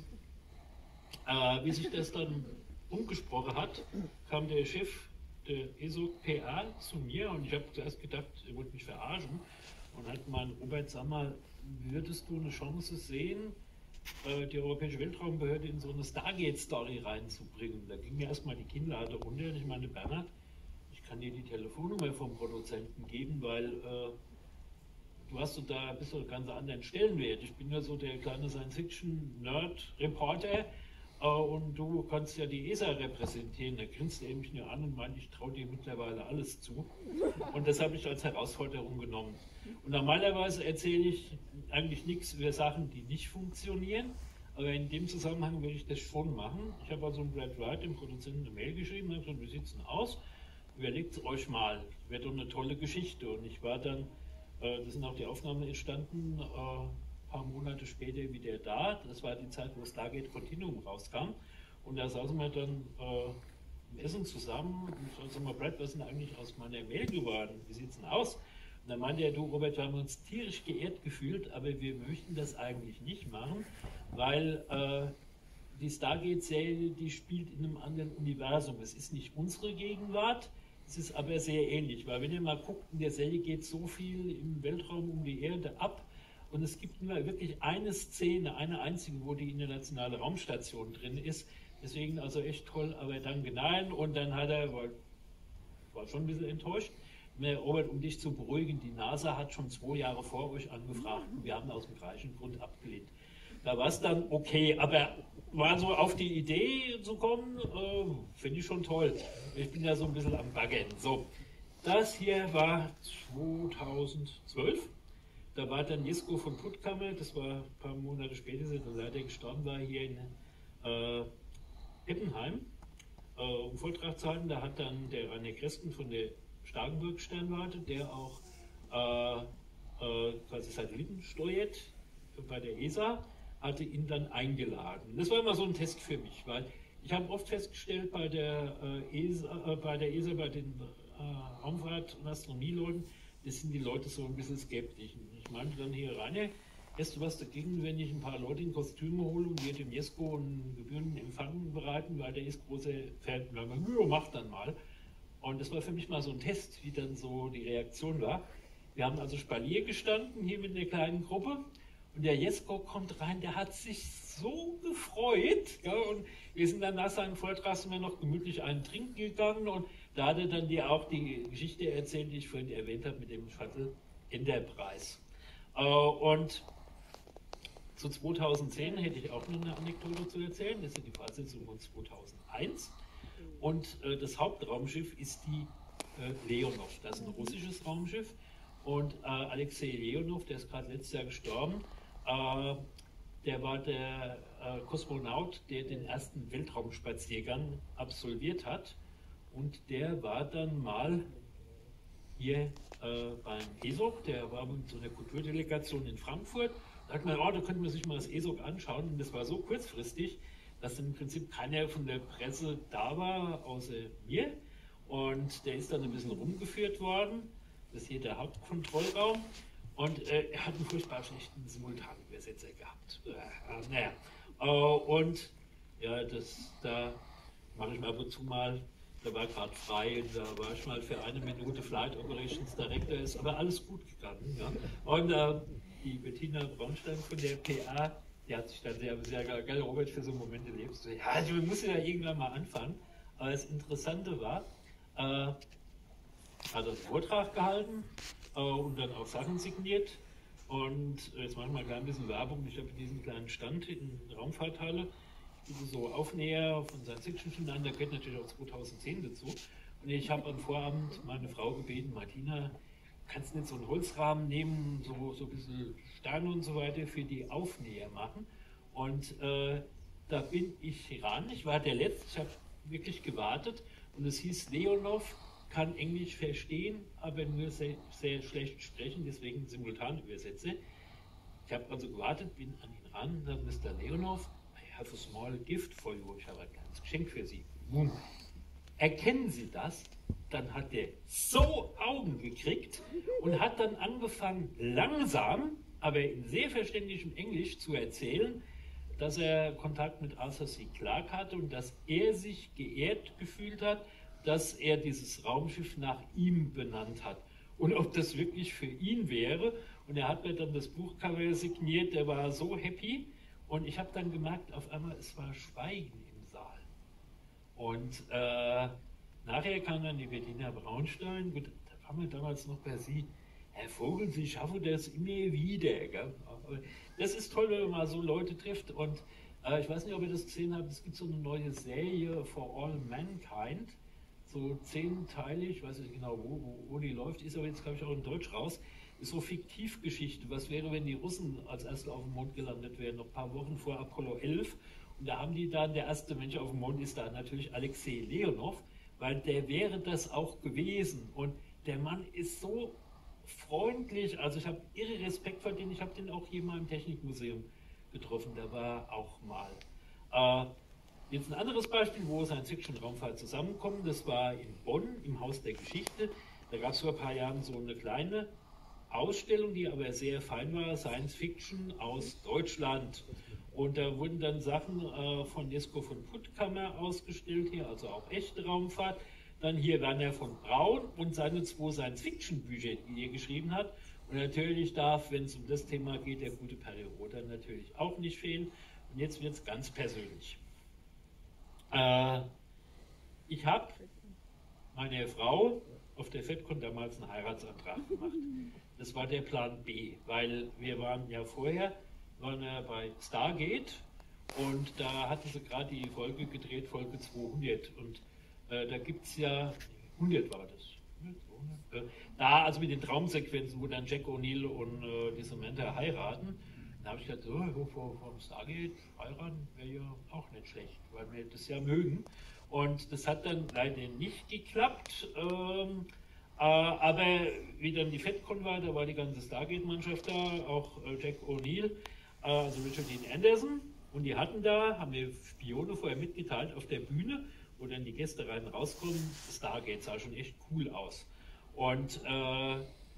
äh, wie sich das dann umgesprochen hat, kam der Chef der E S O P A zu mir und ich habe zuerst gedacht, er wollte mich verarschen und hat gemeint, Robert, sag mal, würdest du eine Chance sehen, die Europäische Weltraumbehörde in so eine Stargate-Story reinzubringen? Da ging mir erstmal die Kinnlade runter und ich meine, Bernhard, ich kann dir die Telefonnummer vom Produzenten geben, weil äh, du hast so da bist du einen ganz anderen Stellenwert. Ich bin ja so der kleine Science-Fiction-Nerd-Reporter, und du kannst ja die E S A repräsentieren. Da grinst er mich nur an und meint, ich traue dir mittlerweile alles zu. Und das habe ich als Herausforderung genommen. Und normalerweise erzähle ich eigentlich nichts über Sachen, die nicht funktionieren. aber in dem Zusammenhang will ich das schon machen. Ich habe also Brad Wright, dem Produzenten, eine Mail geschrieben und gesagt, wie sieht es denn aus? Überlegt es euch mal, wird doch eine tolle Geschichte. Und ich war dann, äh, das sind auch die Aufnahmen entstanden, äh, ein paar Monate später wieder da. Das war die Zeit, wo Stargate Continuum rauskam. Und da saßen wir dann äh, im Essen zusammen und ich sag mal, Brad, was ist denn eigentlich aus meiner Mail geworden? Wie sieht es denn aus? Und dann meinte er, du Robert, wir haben uns tierisch geehrt gefühlt, aber wir möchten das eigentlich nicht machen, weil äh, die Stargate-Serie, die spielt in einem anderen Universum. Es ist nicht unsere Gegenwart, es ist aber sehr ähnlich, weil wenn ihr mal guckt, in der Serie geht so viel im Weltraum um die Erde ab und es gibt nur wirklich eine Szene, eine einzige, wo die internationale Raumstation drin ist. Deswegen also echt toll, aber danke, nein. Und dann hat er, war, war schon ein bisschen enttäuscht, Robert, um dich zu beruhigen, die NASA hat schon zwei Jahre vor euch angefragt und wir haben aus dem gleichen Grund abgelehnt. Da war es dann okay, aber war so auf die Idee zu kommen, äh, finde ich schon toll. Ich bin ja so ein bisschen am Baggern. So, das hier war zweitausendzwölf. Da war dann Jesko von Puttkammer, das war ein paar Monate später, ist er leider gestorben, war hier in äh, Eppenheim, äh, um Vortrag zu halten. Da hat dann der Rainer Kresken von der Starkenburg-Sternwarte, der auch äh, äh, quasi Satelliten steuert bei der E S A, hatte ihn dann eingeladen. Das war immer so ein Test für mich, weil ich habe oft festgestellt bei der, äh, E S A, äh, bei der E S A, bei den äh, Raumfahrt- und Astronomieleuten, das sind die Leute so ein bisschen skeptisch. Ich meinte dann hier, Rainer, hast du was dagegen, wenn ich ein paar Leute in Kostüme hole und wir dem Jesko einen gebührenden Empfang bereiten, weil der ist großer Fan. Und dann, ja, mach dann mal. Und das war für mich mal so ein Test, wie dann so die Reaktion war. Wir haben also Spalier gestanden, hier mit einer kleinen Gruppe. Und der Jesko kommt rein, der hat sich so gefreut. Ja, und wir sind dann nach seinem Vortrag sind wir noch gemütlich einen trinken gegangen. Und da hat er dann dir auch die Geschichte erzählt, die ich vorhin erwähnt habe, mit dem Shuttle Enterprise. Äh, und zu zweitausendzehn hätte ich auch noch eine Anekdote zu erzählen. Das ist die Fortsetzung von zweitausendeins. Und äh, das Hauptraumschiff ist die äh, Leonov. Das ist ein russisches Raumschiff. Und äh, Alexei Leonov, der ist gerade letztes Jahr gestorben, äh, der war der äh, Kosmonaut, der den ersten Weltraumspaziergang absolviert hat. Und der war dann mal hier äh, beim E S O C, der war mit so einer Kulturdelegation in Frankfurt. Da hat man, oh, da könnte man sich mal das E S O C anschauen. Und das war so kurzfristig, dass im Prinzip keiner von der Presse da war, außer mir. Und der ist dann ein bisschen rumgeführt worden. Das ist hier der Hauptkontrollraum. Und äh, er hat einen furchtbar schlechten Simultanübersetzer gehabt. Äh, äh, naja. Äh, und ja, das, da mache ich mal ab und zu mal, da war gerade frei, da war ich mal für eine Minute Flight Operations Director, ist aber alles gut gegangen. Ja. Und äh, die Bettina Braunstein von der P A, die hat sich dann sehr, sehr geil, Robert, für so Momente lebst du. Ja, also wir müssen ja irgendwann mal anfangen. Aber das Interessante war, äh, hat einen Vortrag gehalten äh, und dann auch Sachen signiert. Und äh, jetzt machen wir mal ein bisschen Werbung. Ich habe diesen kleinen Stand in der Raumfahrthalle. Ich biete so Aufnäher von Science-Fiction an, da gehört natürlich auch zweitausendzehn dazu. Und ich habe am Vorabend meine Frau gebeten, Martina, kannst du nicht so einen Holzrahmen nehmen, so, so ein bisschen Sterne und so weiter für die Aufnäher machen. Und äh, da bin ich ran. Ich war der Letzte, ich habe wirklich gewartet. Und es hieß, Leonov kann Englisch verstehen, aber nur sehr, sehr schlecht sprechen, deswegen simultan übersetze. Ich habe also gewartet, bin an ihn ran, dann Mister Leonov, I have a small gift for you, ich habe ein kleines Geschenk für Sie. Nun, erkennen Sie das? Dann hat er so Augen gekriegt und hat dann angefangen, langsam, aber in sehr verständlichem Englisch zu erzählen, dass er Kontakt mit Arthur C. Clarke hatte und dass er sich geehrt gefühlt hat, dass er dieses Raumschiff nach ihm benannt hat. Und ob das wirklich für ihn wäre. Und er hat mir dann das Buchcover signiert, der war so happy. Und ich habe dann gemerkt, auf einmal, es war Schweigen im Saal. Und äh, nachher kam dann die Bettina Braunstein, gut, da waren wir damals noch bei Sie, Herr Vogel, Sie schaffen das immer wieder. Gell? Das ist toll, wenn man mal so Leute trifft. Und äh, ich weiß nicht, ob ihr das gesehen habt, es gibt so eine neue Serie, For All Mankind. So zehnteilig, ich weiß nicht genau, wo, wo, wo die läuft, ist aber jetzt, glaube ich, auch in Deutsch raus. ist so Fiktivgeschichte. Was wäre, wenn die Russen als Erste auf dem Mond gelandet wären, noch ein paar Wochen vor Apollo elf? Und da haben die dann, der erste Mensch auf dem Mond ist da natürlich Alexei Leonov, weil der wäre das auch gewesen. Und der Mann ist so freundlich, also ich habe irre Respekt vor dem, ich habe den auch hier mal im Technikmuseum getroffen, der war auch mal. Äh, jetzt ein anderes Beispiel, wo Science-Fiction und Raumfahrt zusammenkommen, das war in Bonn im Haus der Geschichte. Da gab es vor ein paar Jahren so eine kleine Ausstellung, die aber sehr fein war, Science-Fiction aus Deutschland. Und da wurden dann Sachen äh, von Jesko von Puttkammer ausgestellt, hier also auch echte Raumfahrt. Dann hier Werner von Braun und seine zwei Science-Fiction-Bücher, die er geschrieben hat. Und natürlich darf, wenn es um das Thema geht, der gute Perry Rother natürlich auch nicht fehlen. Und jetzt wird es ganz persönlich. Äh, ich habe meiner Frau auf der FedCon damals einen Heiratsantrag gemacht. Das war der Plan B, weil wir waren ja vorher waren wir bei Stargate und da hatte sie gerade die Folge gedreht, Folge zweihundert. Und äh, da gibt es ja, hundert war das. Äh, da, also mit den Traumsequenzen, wo dann Jack O'Neill und äh, die Samantha heiraten. Da habe ich gedacht, so, vor, vor Stargate heiraten wäre ja auch nicht schlecht, weil wir das ja mögen. Und das hat dann leider nicht geklappt. Ähm, äh, aber wie dann die FedCon war, da war die ganze Stargate-Mannschaft da, auch äh, Jack O'Neill, äh, also Richard Dean Anderson. Und die hatten da, haben wir Spione vorher mitgeteilt, auf der Bühne, wo dann die Gäste rein und rauskommen, Stargate sah schon echt cool aus. Und äh,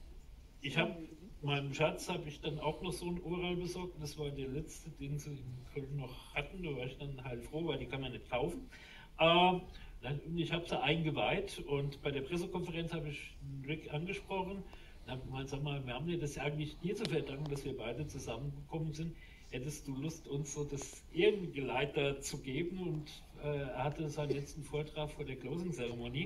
ich habe meinem Schatz habe ich dann auch noch so ein Oral besorgt. Das war der letzte, den sie in Köln noch hatten. Da war ich dann heilfroh, weil die kann man nicht kaufen. Äh, ich habe sie eingeweiht und bei der Pressekonferenz habe ich Rick angesprochen. Dann habe ich gemeint, sag mal, wir haben dir das ja eigentlich dir zu verdanken, dass wir beide zusammengekommen sind. Hättest du Lust, uns so das Ehrengeleiter zu geben? Und äh, er hatte seinen letzten Vortrag vor der Closing-Zeremonie.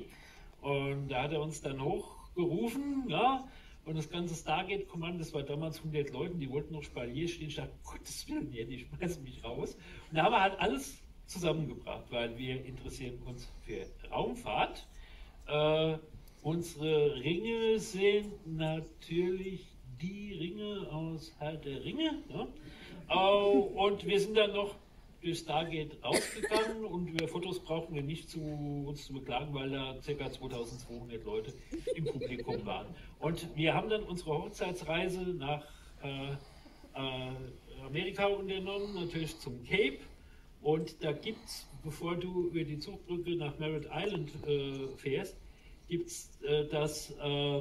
Und da hat er uns dann hochgerufen, ja. Und das ganze Stargate-Kommando, das war damals hundert Leute, die wollten noch Spalier stehen. Ich dachte, Gottes Willen, ja, die schmeißen mich raus. Und da haben wir halt alles zusammengebracht, weil wir interessieren uns für Raumfahrt. Äh, unsere Ringe sind natürlich die Ringe aus Herr der Ringe. Ja? Äh, und wir sind dann noch durch Stargate rausgegangen und über Fotos brauchten wir nicht zu, uns zu beklagen, weil da ca. zweitausendzweihundert Leute im Publikum waren. Und wir haben dann unsere Hochzeitsreise nach äh, äh, Amerika unternommen, natürlich zum Cape. Und da gibt es, bevor du über die Zugbrücke nach Merritt Island äh, fährst, gibt es äh, das äh, äh,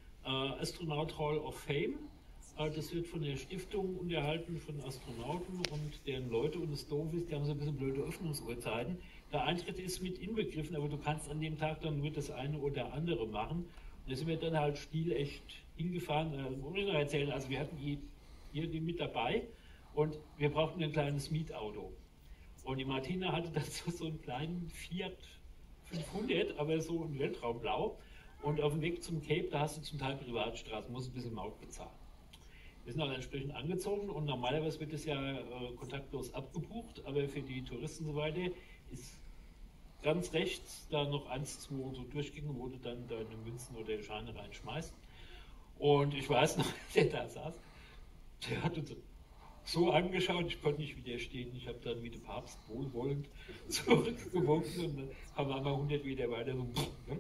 Astronaut Hall of Fame. Das wird von der Stiftung unterhalten, von Astronauten und deren Leute. Und das Doof ist, die haben so ein bisschen blöde Öffnungsuhrzeiten. Der Eintritt ist mit inbegriffen, aber du kannst an dem Tag dann nur das eine oder andere machen. Und da sind wir dann halt stilecht hingefahren. Das muss ich noch erzählen. Also wir hatten die, hier die mit dabei und wir brauchten ein kleines Mietauto. Und die Martina hatte dazu so einen kleinen Fiat fünfhundert, aber so in Weltraumblau. Und auf dem Weg zum Cape, da hast du zum Teil Privatstraßen, musst ein bisschen Maut bezahlen. Wir sind auch entsprechend angezogen und normalerweise wird es ja äh, kontaktlos abgebucht, aber für die Touristen und so weiter ist ganz rechts da noch eins, zwei so Durchgänge, wo du dann deine Münzen oder Scheine reinschmeißt. Und ich weiß noch, der da saß, der hat uns so angeschaut, ich konnte nicht widerstehen. Ich habe dann wie der Papst wohlwollend zurückgewunken und dann haben wir einmal hundert Meter weiter so. Ne?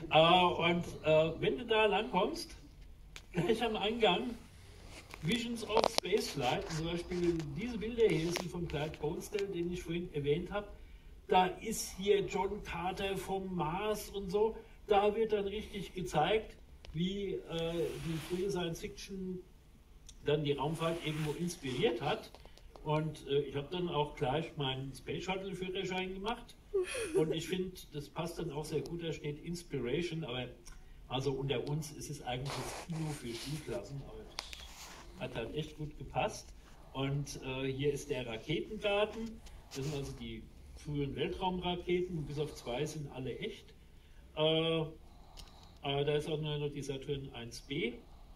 Äh, und äh, wenn du da lang kommst, gleich am Eingang, Visions of Spaceflight, zum Beispiel diese Bilder hier sind von Clyde Bonestell, den ich vorhin erwähnt habe. Da ist hier John Carter vom Mars und so. Da wird dann richtig gezeigt, wie äh, die frühe Science Fiction dann die Raumfahrt irgendwo inspiriert hat. Und äh, ich habe dann auch gleich meinen Space Shuttle Führerschein gemacht. Und ich finde, das passt dann auch sehr gut. Da steht Inspiration, aber also unter uns ist es eigentlich das Kino für Schulklassen. Aber hat halt echt gut gepasst. Und äh, hier ist der Raketengarten. Das sind also die frühen Weltraumraketen. Bis auf zwei sind alle echt. Äh, äh, da ist auch noch die Saturn eins B.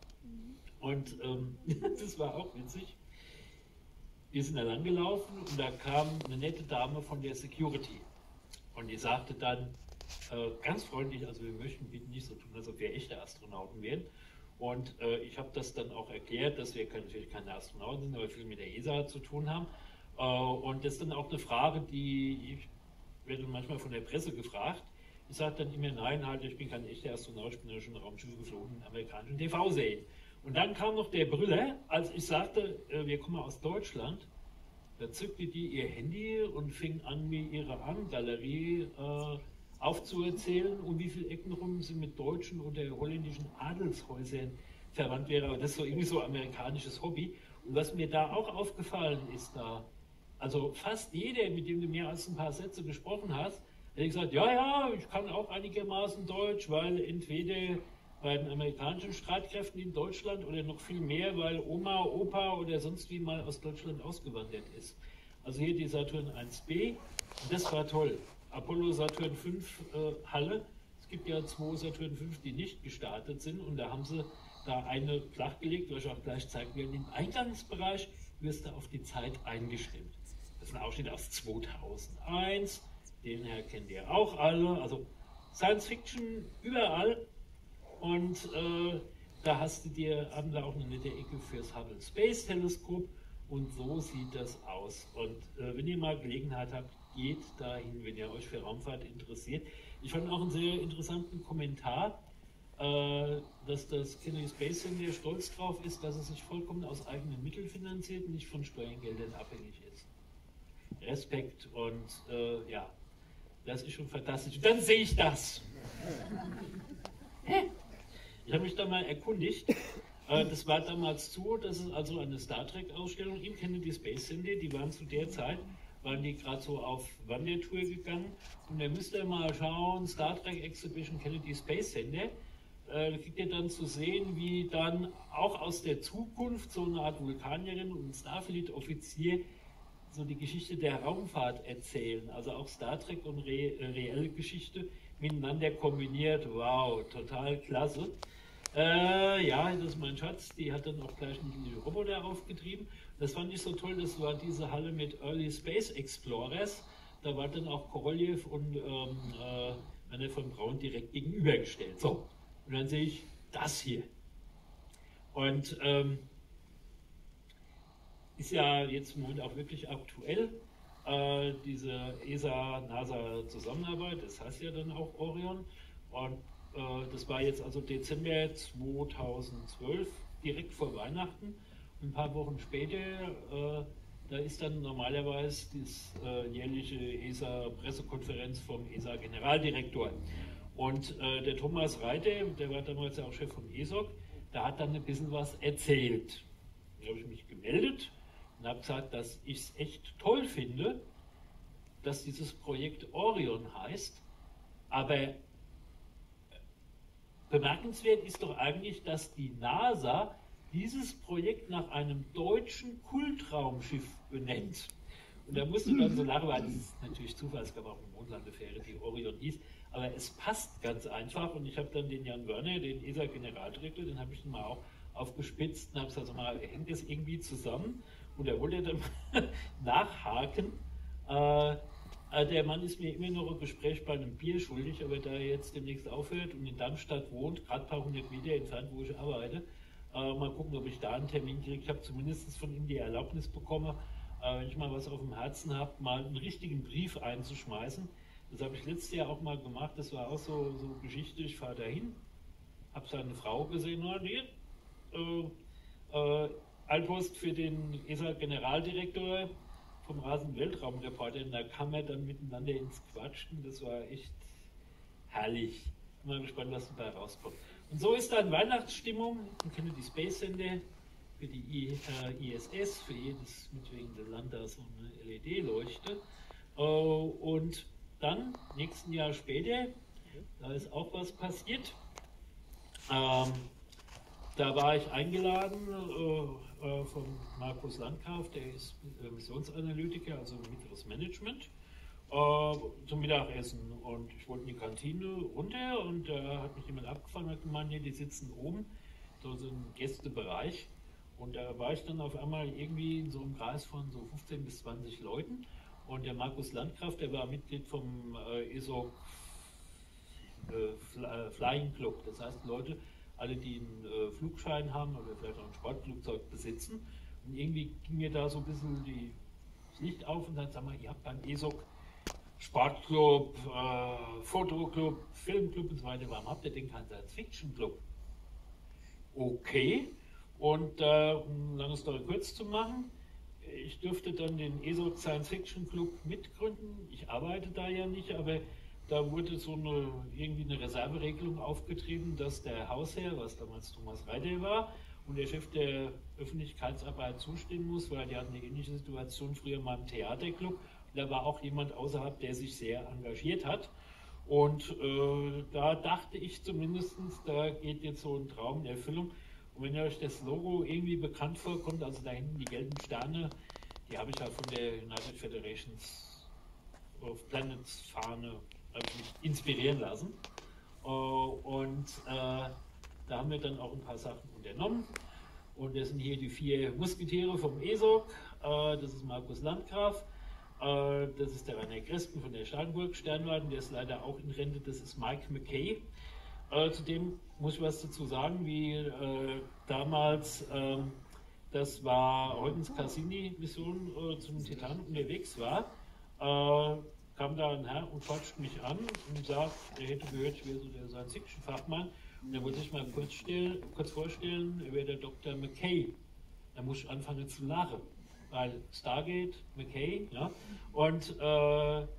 Und ähm, das war auch witzig. Wir sind da lang gelaufen und da kam eine nette Dame von der Security. Und die sagte dann äh, ganz freundlich, also wir möchten bitte nicht so tun, als ob wir echte Astronauten wären. Und äh, ich habe das dann auch erklärt, dass wir natürlich keine Astronauten sind, aber viel mit der E S A zu tun haben. Äh, und das ist dann auch eine Frage, die ich werde manchmal von der Presse gefragt. Ich sage dann immer, nein, halt, ich bin kein echter Astronaut, ich bin ja schon Raumschiffe geflogen in amerikanischen T V-Serien. Und dann kam noch der Brüller, als ich sagte, äh, wir kommen aus Deutschland. Da zückte die ihr Handy und fing an, mir ihre Ahnengalerie äh, aufzuerzählen, um wie viele Ecken rum sie mit deutschen oder holländischen Adelshäusern verwandt wäre. Aber das ist so irgendwie so amerikanisches Hobby. Und was mir da auch aufgefallen ist, da, also fast jeder, mit dem du mehr als ein paar Sätze gesprochen hast, hat gesagt, ja, ja, ich kann auch einigermaßen Deutsch, weil entweder bei den amerikanischen Streitkräften in Deutschland oder noch viel mehr, weil Oma, Opa oder sonst wie mal aus Deutschland ausgewandert ist. Also hier die Saturn eins B, das war toll. Apollo Saturn fünf äh, Halle, es gibt ja zwei Saturn fünf, die nicht gestartet sind und da haben sie da eine flachgelegt, was ich auch gleich zeigen werde. Im Eingangsbereich wirst du auf die Zeit eingestimmt. Das ist ein Ausschnitt aus zweitausendeins, den her kennt ihr auch alle, also Science Fiction überall. Und äh, da hast du dir, haben da auch eine nette Ecke fürs Hubble Space Teleskop und so sieht das aus. Und äh, wenn ihr mal Gelegenheit habt, geht dahin, wenn ihr euch für Raumfahrt interessiert. Ich fand auch einen sehr interessanten Kommentar, äh, dass das Kennedy Space Center stolz drauf ist, dass es sich vollkommen aus eigenen Mitteln finanziert und nicht von Steuergeldern abhängig ist. Respekt und äh, ja, das ist schon fantastisch. Und dann sehe ich das. Hä? Ich habe mich da mal erkundigt, äh, das war damals so, das ist also eine Star Trek Ausstellung im Kennedy Space Center, die waren zu der Zeit, waren die gerade so auf Wandertour gegangen und da müsst ihr mal schauen, Star Trek Exhibition Kennedy Space Center, äh, da kriegt ihr dann zu sehen, wie dann auch aus der Zukunft so eine Art Vulkanierin und ein Starfleet-Offizier so die Geschichte der Raumfahrt erzählen, also auch Star Trek und re reelle Geschichte miteinander kombiniert. Wow, total klasse. Äh, ja, das ist mein Schatz, die hat dann auch gleich einen Roboter aufgetrieben. Das fand ich so toll, das war diese Halle mit Early Space Explorers. Da war dann auch Korolev und ähm, äh, Werner von Braun direkt gegenübergestellt. So, und dann sehe ich das hier. Und ähm, ist ja jetzt im Moment auch wirklich aktuell. Äh, diese E S A-NASA-Zusammenarbeit, das heißt ja dann auch Orion. Und äh, das war jetzt also Dezember zweitausendzwölf, direkt vor Weihnachten. Und ein paar Wochen später, äh, da ist dann normalerweise die äh, jährliche E S A-Pressekonferenz vom E S A-Generaldirektor. Und äh, der Thomas Reiter, der war damals ja auch Chef von E S O C, der hat dann ein bisschen was erzählt. Da habe ich mich gemeldet und habe gesagt, dass ich es echt toll finde, dass dieses Projekt Orion heißt, aber bemerkenswert ist doch eigentlich, dass die NASA dieses Projekt nach einem deutschen Kultraumschiff benennt. Und da musste dann so lachen, weil das ist natürlich Zufall, es gab auch eine Mondlandefähre, die Orion hieß, aber es passt ganz einfach und ich habe dann den Jan Wörner, den E S A-Generaldirektor, den habe ich dann mal auch aufgespitzt und habe gesagt, mal, hängt das irgendwie zusammen? Und er wollte dann nachhaken. Äh, der Mann ist mir immer noch ein Gespräch bei einem Bier schuldig, aber da er jetzt demnächst aufhört und in Darmstadt wohnt, gerade ein paar hundert Meter entfernt, wo ich arbeite, äh, mal gucken, ob ich da einen Termin kriege. Ich habe zumindest von ihm die Erlaubnis bekommen, äh, wenn ich mal was auf dem Herzen habe, mal einen richtigen Brief einzuschmeißen. Das habe ich letztes Jahr auch mal gemacht, das war auch so, so Geschichte, ich fahre dahin, habe seine Frau gesehen, und nee, äh, äh, Altpost für den E S A-Generaldirektor vom Rasen-Weltraumreporter, da kam er dann miteinander ins Quatschen, das war echt herrlich. Ich bin mal gespannt, was dabei rauskommt. Und so ist dann Weihnachtsstimmung im Kennedy Space Center für die I, äh, I S S, für jedes mitwegende Land da so eine L E D-Leuchte. Äh, und dann, nächsten Jahr später, da ist auch was passiert. Ähm, Da war ich eingeladen äh, äh, von Markus Landgraf, der ist äh, Missionsanalytiker, also mittleres Management, äh, zum Mittagessen. Und ich wollte in die Kantine runter und da äh, hat mich jemand abgefahren und hat gemeint, nee, die sitzen oben, so, so im Gästebereich. Und da war ich dann auf einmal irgendwie in so einem Kreis von so fünfzehn bis zwanzig Leuten. Und der Markus Landgraf, der war Mitglied vom äh, E S O C äh, Flying Club, das heißt Leute, alle, die einen äh, Flugschein haben oder vielleicht auch ein Sportflugzeug besitzen. Und irgendwie ging mir da so ein bisschen die, das Licht auf und dann sag mal, ihr habt beim E S O C Sportclub, äh, Fotoclub, Filmclub und so weiter, warum habt ihr denn keinen Science-Fiction-Club? Okay, und äh, um eine lange Story kurz zu machen, ich dürfte dann den E S O C Science-Fiction-Club mitgründen. Ich arbeite da ja nicht, aber da wurde so eine, irgendwie eine Reserveregelung aufgetrieben, dass der Hausherr, was damals Thomas Reiter war, und der Chef der Öffentlichkeitsarbeit zustimmen muss, weil die hatten eine ähnliche Situation früher in meinem Theaterclub. Da war auch jemand außerhalb, der sich sehr engagiert hat. Und äh, da dachte ich zumindest, da geht jetzt so ein Traum in Erfüllung. Und wenn euch das Logo irgendwie bekannt vorkommt, also da hinten die gelben Sterne, die habe ich ja von der United Federations of Planets Fahne mich inspirieren lassen. Uh, und uh, da haben wir dann auch ein paar Sachen unternommen. Und das sind hier die vier Musketiere vom E S O C. Uh, das ist Markus Landgraf. Uh, das ist der Rainer Crespen von der Steinburg Sternwarten. Der ist leider auch in Rente. Das ist Mike McKay. Uh, zudem muss ich was dazu sagen, wie uh, damals, uh, das war Huygens Cassini-Mission uh, zum Titan unterwegs war. Uh, kam da ein Herr und quatscht mich an und sagt, er hätte gehört, ich wäre so der Science-Fiction-Fachmann. Und er wollte sich mal kurz, stellen, kurz vorstellen, er wäre der Doktor McKay. Da muss ich anfangen zu lachen, weil Stargate, McKay, ja. Und äh, äh,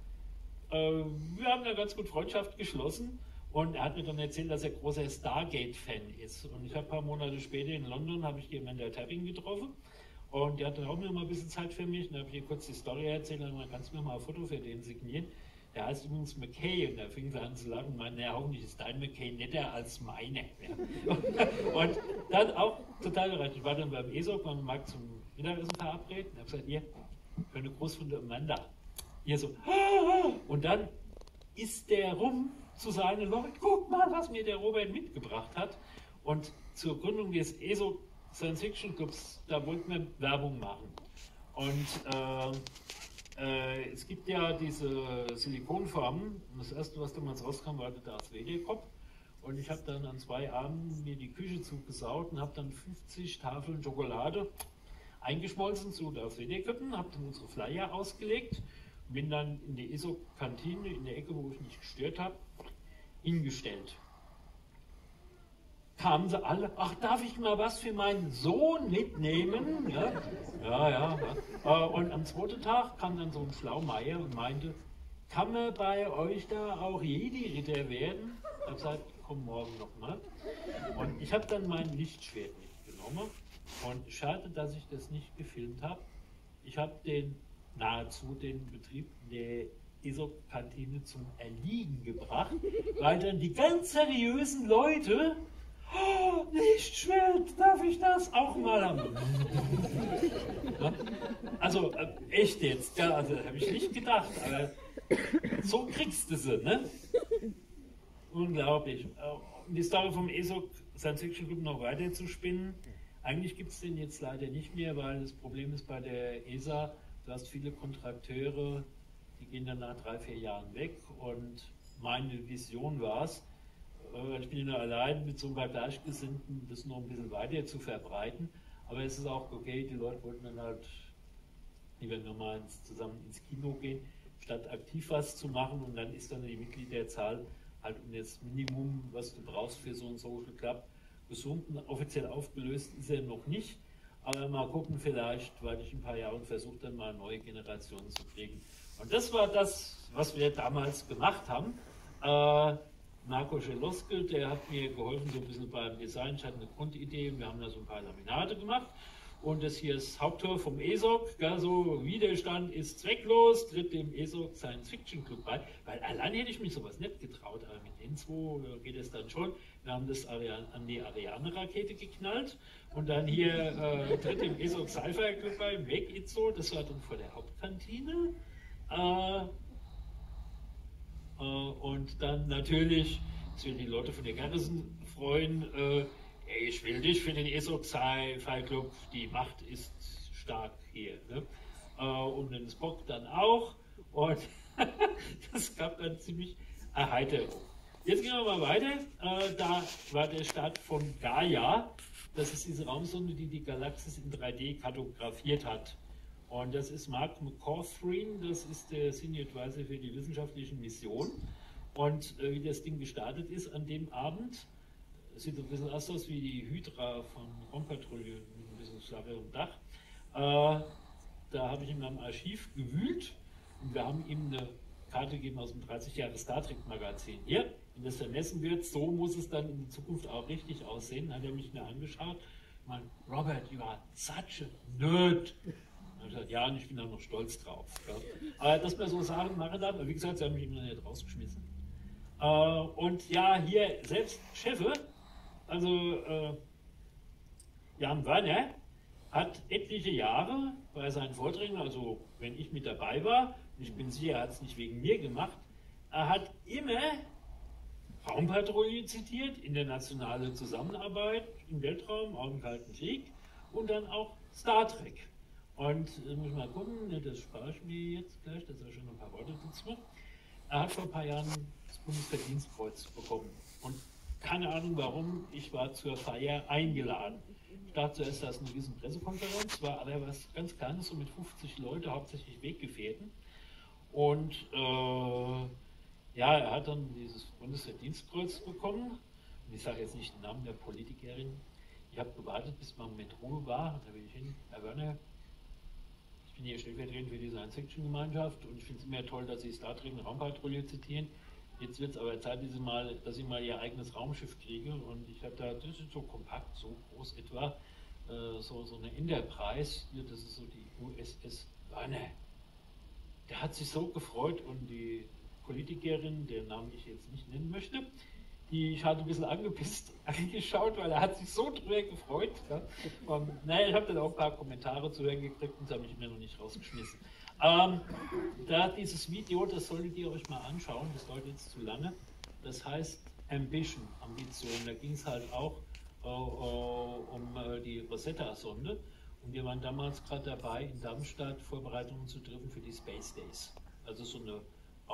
wir haben da ganz gut Freundschaft geschlossen. Und er hat mir dann erzählt, dass er großer Stargate-Fan ist. Und ich habe ein paar Monate später in London, habe ich die Amanda Tapping getroffen. Und die hatte auch noch mal ein bisschen Zeit für mich. Und da habe ich ihr kurz die Story erzählt. Und dann kannst du mir mal ein Foto für den signieren. Der heißt übrigens McKay. Und da fing sie an zu lachen und meinte, naja, hoffentlich ist dein McKay netter als meine. Ja. Und dann auch total gereicht. Ich war dann beim E S O C, beim Markt zum Mittagessen verabredet. Und habe gesagt, ihr, schöne Gruß von der Amanda. Ihr so, und dann ist der rum zu seinen Leuten, guck mal, was mir der Robert mitgebracht hat. Und zur Gründung des E S O C Science-Fiction-Clubs, da wollten wir Werbung machen. Und äh, äh, es gibt ja diese Silikonformen. Und das erste, was damals rauskam, war der Darth Vader-Kopf. Und ich habe dann an zwei Abenden mir die Küche zugesaut und habe dann fünfzig Tafeln Schokolade eingeschmolzen zu Darth Vader-Köpfen, habe dann unsere Flyer ausgelegt, bin dann in die E S O C-Kantine, in der Ecke, wo ich mich gestört habe, hingestellt. Kamen sie alle, ach, darf ich mal was für meinen Sohn mitnehmen? Ja, ja, ja. ja. Und am zweiten Tag kam dann so ein Schlaumeier und meinte, kann man bei euch da auch Jedi-Ritter werden? Ich habe gesagt, komm morgen nochmal. Und ich habe dann mein Lichtschwert mitgenommen. Und schade, dass ich das nicht gefilmt habe. Ich habe den nahezu den Betrieb der E S O C-Kantine zum Erliegen gebracht, weil dann die ganz seriösen Leute, oh, Lichtschwert, darf ich das auch mal haben? Ja? Also äh, echt jetzt, ja, also habe ich nicht gedacht, aber so kriegst du sie, ne? Unglaublich. Um die Story vom E S O C Science Fiction Club noch weiter zu spinnen, eigentlich gibt es den jetzt leider nicht mehr, weil das Problem ist bei der E S A, du hast viele Kontrakteure, die gehen dann nach drei, vier Jahren weg und meine Vision war es, ich bin ja nur allein mit so ein paar Gleichgesinnten, das noch ein bisschen weiter zu verbreiten, aber es ist auch okay, die Leute wollten dann halt lieber nochmal zusammen ins Kino gehen, statt aktiv was zu machen und dann ist dann die Mitgliederzahl halt um das Minimum, was du brauchst für so einen Social Club, gesunken. Offiziell aufgelöst ist er noch nicht, aber mal gucken vielleicht, weil ich ein paar Jahre versucht dann mal neue Generationen zu kriegen. Und das war das, was wir damals gemacht haben. Äh, Marco Scheloske, der hat mir geholfen so ein bisschen beim Design. Ich hatte eine Grundidee und wir haben da so ein paar Laminate gemacht. Und das hier ist das Haupttor vom E S O C. Ja, so Widerstand ist zwecklos, tritt dem E S O C Science Fiction Club bei. Weil allein hätte ich mich sowas nicht getraut, aber mit den zwei geht es dann schon. Wir haben das an die Ariane-Rakete geknallt und dann hier äh, tritt dem E S O C Sci-Fi Club bei, Make It So, das war dann vor der Hauptkantine. Äh, äh, und dann natürlich, das werden die Leute von der Garrison freuen, äh, ey, ich will dich für den E S O C Sci-Fi Club, die Macht ist stark hier. Ne? Äh, und den Spock dann auch. Und das gab dann ziemlich Erheiterung. Jetzt gehen wir mal weiter. Äh, da war der Start von Gaia. Das ist diese Raumsonde, die die Galaxis in drei D kartografiert hat. Und das ist Mark McCawthorne, das ist der Senior Advisor für die wissenschaftlichen Missionen. Und äh, wie das Ding gestartet ist an dem Abend, sieht ein bisschen aus wie die Hydra von Raumpatrouille mit ein bisschen flacherem Dach. Äh, da habe ich in meinem Archiv gewühlt und wir haben ihm eine Karte gegeben aus dem dreißig Jahre Star Trek Magazin. Hier, wenn das vermessen wird, so muss es dann in Zukunft auch richtig aussehen. Dann hat er mich mir angeschaut. Ich meine, Robert, you are such a nerd. Und ich gesagt, ja, und ich bin da noch stolz drauf. Ja. Aber dass man so Sachen machen darf, wie gesagt, sie haben mich immer nicht rausgeschmissen. Äh, und ja, hier selbst Chefe, also äh, Jan Werner, hat etliche Jahre bei seinen Vorträgen, also wenn ich mit dabei war, ich bin sicher, er hat es nicht wegen mir gemacht, er hat immer Raumpatrouille zitiert, internationale Zusammenarbeit im Weltraum, auch im Kalten Krieg und dann auch Star Trek. Und äh, muss ich mal gucken, das spare ich mir jetzt gleich, dass er schon ein paar Worte dazu. Er hat vor ein paar Jahren das Bundesverdienstkreuz bekommen. Und keine Ahnung warum, ich war zur Feier eingeladen. Ich dachte zuerst, das ist eine riesen Pressekonferenz, war aber was ganz Kleines, so mit fünfzig Leuten, hauptsächlich Weggefährten. Und äh, ja, er hat dann dieses Bundesverdienstkreuz bekommen. Und ich sage jetzt nicht den Namen der Politikerin. Ich habe gewartet, bis man mit Ruhe war. Da bin ich hin, Herr Werner. Ich bin hier stellvertretend für die Science-Fiction-Gemeinschaft und ich finde es immer toll, dass Sie Star Trek und Raumpatrouille zitieren. Jetzt wird es aber Zeit, dass ich, mal, dass ich mal Ihr eigenes Raumschiff kriege und ich habe da, das ist so kompakt, so groß etwa, äh, so, so eine Enterprise, hier, das ist so die U S S Werner. Der hat sich so gefreut und die Politikerin, deren Namen ich jetzt nicht nennen möchte, die ich hatte ein bisschen angepisst angeschaut, weil er hat sich so drüber gefreut. Ja. Und, naja, ich habe dann auch ein paar Kommentare zu hören gekriegt und das habe ich mir noch nicht rausgeschmissen. Ähm, da dieses Video, das solltet ihr euch mal anschauen, das dauert jetzt zu lange. Das heißt Ambition, Ambition. Da ging es halt auch äh, um äh, die Rosetta-Sonde. Und wir waren damals gerade dabei, in Darmstadt Vorbereitungen zu treffen für die Space Days. Also so eine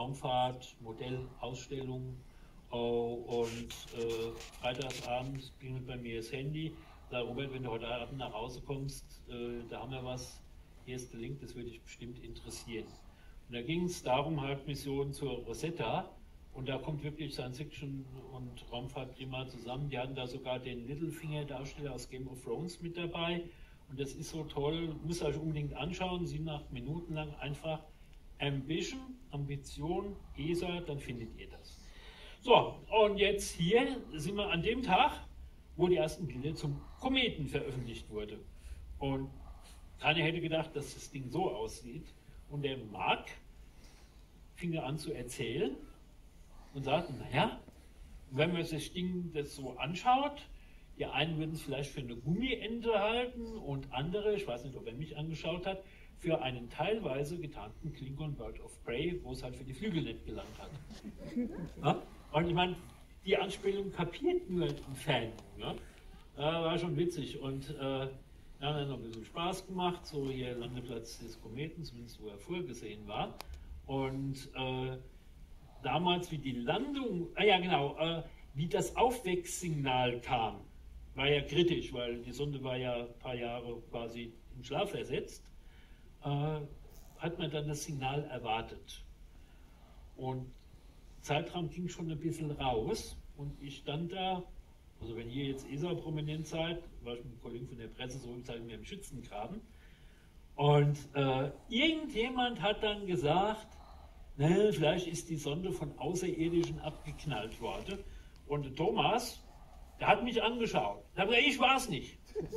Raumfahrt-Modellausstellung. Oh, und äh, freitagsabends klingelt bei mir das Handy. Da, Robert, wenn du heute Abend nach Hause kommst, äh, da haben wir was. Hier ist der Link, das würde dich bestimmt interessieren. Und da ging es darum, halt Missionen zur Rosetta. Und da kommt wirklich Science Fiction und Raumfahrt prima zusammen. Die hatten da sogar den Littlefinger-Darsteller aus Game of Thrones mit dabei. Und das ist so toll, müsst ihr euch unbedingt anschauen. Sieben, acht Minuten lang einfach Ambition, Ambition, E S A, dann findet ihr das. So, und jetzt hier sind wir an dem Tag, wo die ersten Bilder zum Kometen veröffentlicht wurde. Und keiner hätte gedacht, dass das Ding so aussieht. Und der Mark fing an zu erzählen und sagte, naja, wenn man sich das Ding das so anschaut, die einen würden es vielleicht für eine Gummiente halten und andere, ich weiß nicht, ob er mich angeschaut hat, für einen teilweise getarnten Klingon Bird of Prey, wo es halt für die Flügel nicht gelangt hat. Ja? Und ich meine, die Anspielung kapiert nur ein Fan. Ja? Äh, war schon witzig und äh, ja, hat noch ein bisschen Spaß gemacht, so hier Landeplatz des Kometen, zumindest wo er vorgesehen war. Und äh, damals, wie die Landung, ah ja genau, äh, wie das Aufwecksignal kam, war ja kritisch, weil die Sonde war ja ein paar Jahre quasi im Schlaf versetzt, äh, hat man dann das Signal erwartet. Und Zeitraum ging schon ein bisschen raus und ich stand da, also wenn ihr jetzt E S A prominent seid, war ich mit einem Kollegen von der Presse so im Zeit mir im Schützengraben und äh, irgendjemand hat dann gesagt, ne, vielleicht ist die Sonde von Außerirdischen abgeknallt worden und Thomas, der hat mich angeschaut, da habe ich gesagt, ich war es nicht.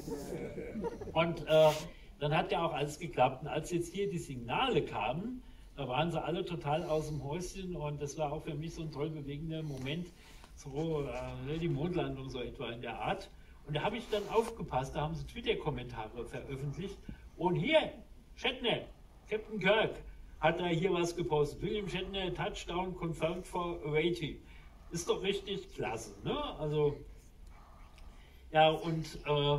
Und äh, dann hat ja auch alles geklappt und als jetzt hier die Signale kamen, da waren sie alle total aus dem Häuschen und das war auch für mich so ein toll bewegender Moment, so äh, die Mondlandung so etwa in der Art. Und da habe ich dann aufgepasst, da haben sie Twitter-Kommentare veröffentlicht und hier, Shatner, Captain Kirk, hat da hier was gepostet. William Shatner, Touchdown confirmed for Arati. Ist doch richtig klasse, ne? Also, ja und äh,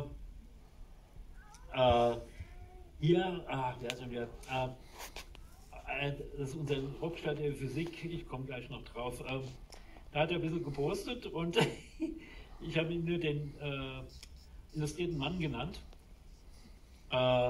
äh, hier, ah, der ist schon wieder, äh, das ist unser Rockstar der Physik, ich komme gleich noch drauf. da hat er ein bisschen gepostet und ich habe ihn nur den äh, illustrierten Mann genannt. Äh,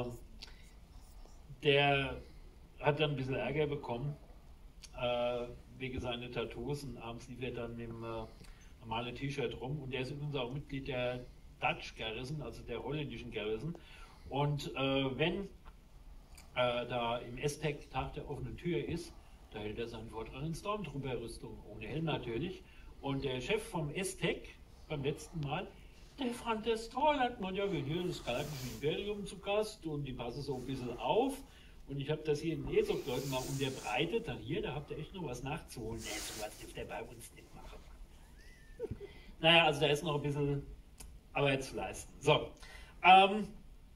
der hat dann ein bisschen Ärger bekommen äh, wegen seiner Tattoos und abends lief er dann mit dem äh, normalen T-Shirt rum und der ist übrigens auch Mitglied der Dutch Garrison, also der holländischen Garrison. Und äh, wenn äh, da im S-Tech Tag der offenen Tür ist, da hält er seinen Vortrag in Stormtrooper-Rüstung, ohne Helm natürlich. Und der Chef vom S-Tech beim letzten Mal, der fand das toll, hat man ja, wir hier das Galaktische Imperium zu Gast und die passen so ein bisschen auf. Und ich habe das hier in ESOC-Leuten mal unterbreitet, dann hier, da habt ihr echt noch was nachzuholen. Nee, sowas dürft ihr bei uns nicht machen. Naja, also da ist noch ein bisschen Arbeit zu leisten. So, ähm,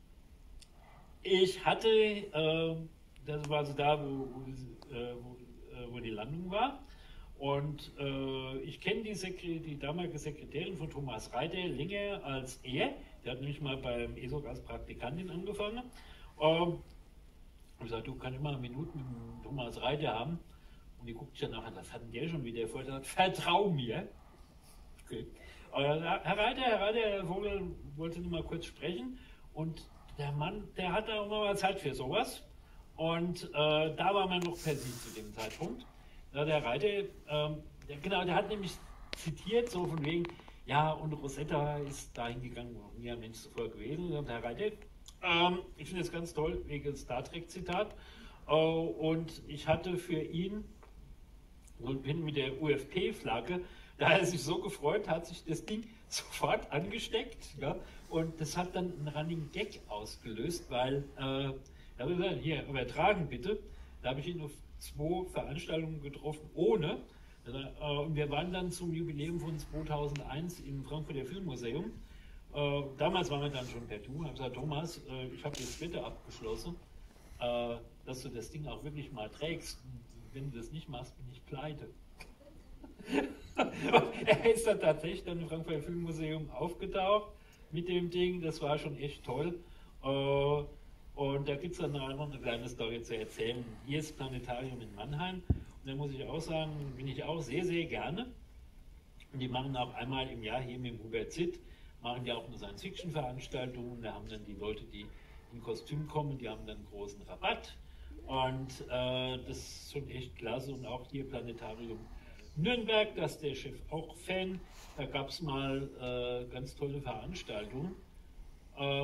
ich hatte, äh, das war also da, wo, wo, äh, wo, wo die Landung war. Und äh, ich kenne die, die damalige Sekretärin von Thomas Reiter länger als er. Der hat nämlich mal beim ESOC als Praktikantin angefangen. Ähm, ich habe gesagt, du kannst immer eine Minute mit dem Thomas Reiter haben. Und die guckt sich dann nachher, was hat denn der schon wieder vor? Der sagt, vertrau mir. Okay. Äh, Herr Reiter, Herr Reiter, Herr Vogel wollte nur mal kurz sprechen. Und der Mann, der hat da auch mal Zeit für sowas. Und äh, da war man noch per Sie zu dem Zeitpunkt. Ja, der Reiter, ähm, der, genau, der hat nämlich zitiert, so von wegen, ja, und Rosetta ist dahin gegangen, wo nie ein Mensch zuvor gewesen ist. Und Herr Reiter, ähm, ich finde das ganz toll, wegen Star Trek-Zitat. Äh, und ich hatte für ihn so einen Pin mit der U F P-Flagge, da hat er sich so gefreut, hat sich das Ding sofort angesteckt. Ja, und das hat dann einen Running Gag ausgelöst, weil, äh, da habe ich gesagt, hier, übertragen bitte. Da habe ich ihn auf zwei Veranstaltungen getroffen, ohne. Und wir waren dann zum Jubiläum von zweitausendeins im Frankfurter Filmmuseum. Damals waren wir dann schon per Du. Ich habe gesagt, Thomas, ich habe jetzt bitte abgeschlossen, dass du das Ding auch wirklich mal trägst. Wenn du das nicht machst, bin ich pleite. Er ist dann tatsächlich dann im Frankfurter Filmmuseum aufgetaucht mit dem Ding. Das war schon echt toll. Und da gibt es dann noch eine kleine Story zu erzählen. Hier ist Planetarium in Mannheim. Und da muss ich auch sagen, bin ich auch sehr, sehr gerne. Und die machen auch einmal im Jahr hier mit dem Hubert Zitt, machen die auch eine Science-Fiction-Veranstaltung. Da haben dann die Leute, die in Kostüm kommen, die haben dann einen großen Rabatt. Und äh, das ist schon echt klasse. Und auch hier Planetarium Nürnberg, da ist der Chef auch Fan. Da gab es mal äh, ganz tolle Veranstaltungen. Äh,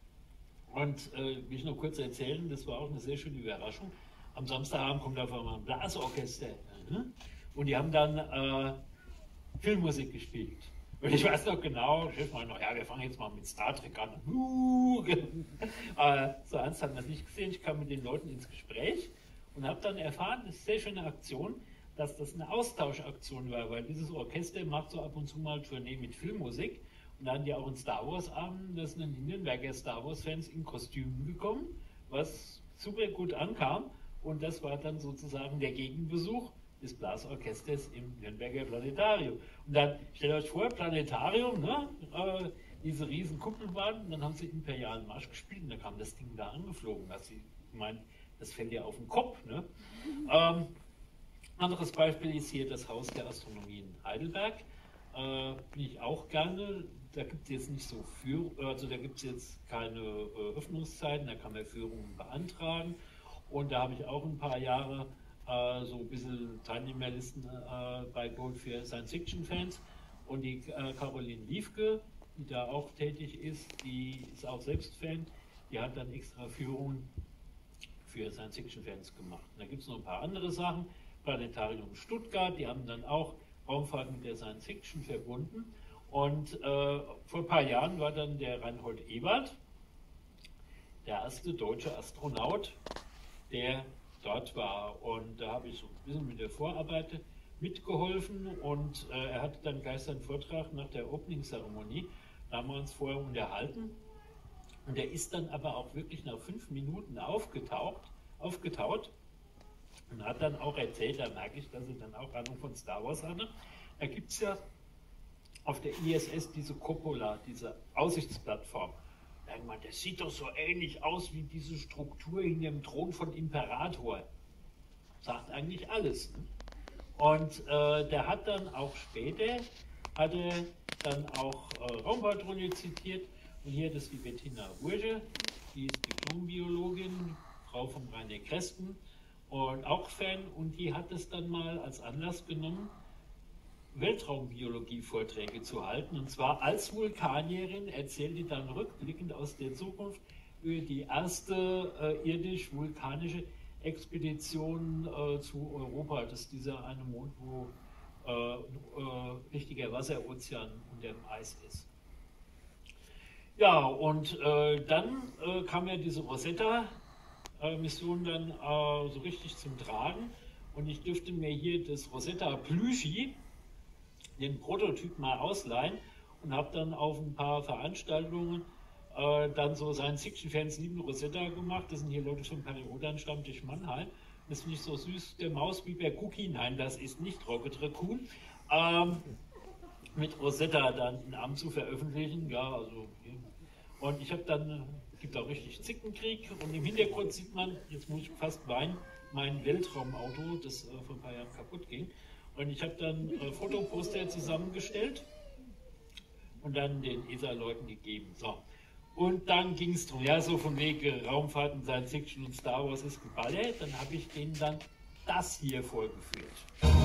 Und äh, will ich noch kurz erzählen, das war auch eine sehr schöne Überraschung. Am Samstagabend kommt auf einmal ein Blasorchester. Ne? Und die haben dann äh, Filmmusik gespielt. Und ich weiß noch genau, der Chef meinte, ja, wir fangen jetzt mal mit Star Trek an. Uh, äh, so ernst hat man es nicht gesehen. Ich kam mit den Leuten ins Gespräch und habe dann erfahren, das ist eine sehr schöne Aktion, dass das eine Austauschaktion war, weil dieses Orchester macht so ab und zu mal Tournee mit Filmmusik. Und dann ja auch in Star Wars Abend, da sind die Nürnberger Star Wars Fans in Kostümen gekommen, was super gut ankam. Und das war dann sozusagen der Gegenbesuch des Blasorchesters im Nürnberger Planetarium. Und dann, stellt euch vor, Planetarium, ne, äh, diese riesen Kuppelbahn, und dann haben sie Imperialen Marsch gespielt und dann kam das Ding da angeflogen. Also sie meinen, das fällt ja auf den Kopf. Ne? Ähm, anderes Beispiel ist hier das Haus der Astronomie in Heidelberg. Äh, bin ich auch gerne. Da gibt es jetzt nicht so Führung, also da gibt es jetzt keine äh, Öffnungszeiten, da kann man Führungen beantragen. Und da habe ich auch ein paar Jahre äh, so ein bisschen Teilnehmerlisten äh, beigeholt für Science-Fiction-Fans. Und die äh, Caroline Liefke, die da auch tätig ist, die ist auch selbst Fan, die hat dann extra Führungen für Science-Fiction-Fans gemacht. Und da gibt es noch ein paar andere Sachen. Planetarium Stuttgart, die haben dann auch Raumfahrt mit der Science-Fiction verbunden. Und äh, vor ein paar Jahren war dann der Reinhold Ewald, der erste deutsche Astronaut, der dort war. Und da habe ich so ein bisschen mit der Vorarbeit mitgeholfen und äh, er hatte dann gleich seinen Vortrag nach der Opening-Zeremonie. Da haben wir uns vorher unterhalten. Und er ist dann aber auch wirklich nach fünf Minuten aufgetaucht, aufgetaut und hat dann auch erzählt, da merke ich, dass er dann auch Ahnung von Star Wars hatte. Da gibt es ja auf der I S S diese Cupola, diese Aussichtsplattform. Irgendwann, das sieht doch so ähnlich aus wie diese Struktur hinter dem Thron von Imperator. Sagt eigentlich alles. Ne? Und äh, der hat dann auch später, hat er dann auch äh, Raumpatrouille zitiert. Und hier, das ist die Bettina Urge, die ist Diplombiologin, Frau von Rainer Krespen und auch Fan. Und die hat es dann mal als Anlass genommen, Weltraumbiologie-Vorträge zu halten. Und zwar als Vulkanierin erzählt die dann rückblickend aus der Zukunft über die erste äh, irdisch-vulkanische Expedition äh, zu Europa. Das ist dieser eine Mond, wo äh, äh, richtiger Wasserozean unter dem Eis ist. Ja, und äh, dann äh, kam ja diese Rosetta-Mission dann äh, so richtig zum Tragen. Und ich dürfte mir hier das Rosetta Plüschi, den Prototyp, mal ausleihen und habe dann auf ein paar Veranstaltungen äh, dann so Science-Fiction-Fans lieben Rosetta gemacht. Das sind hier Leute von Periodan, Stammtisch Mannheim. Das finde ich so süß. Der Mausbiber Cookie, nein, das ist nicht Rocket Raccoon. Ähm, mit Rosetta dann in Amt zu veröffentlichen. Ja, also, und ich habe dann, es gibt auch richtig Zickenkrieg und im Hintergrund sieht man, jetzt muss ich fast weinen, mein Weltraumauto, das äh, vor ein paar Jahren kaputt ging. Und ich habe dann äh, Fotoposter zusammengestellt und dann den E S A-Leuten gegeben. So. Und dann ging es darum, ja, so von wegen Raumfahrt und Science Fiction und Star Wars ist geballert. Dann habe ich denen dann das hier vorgeführt.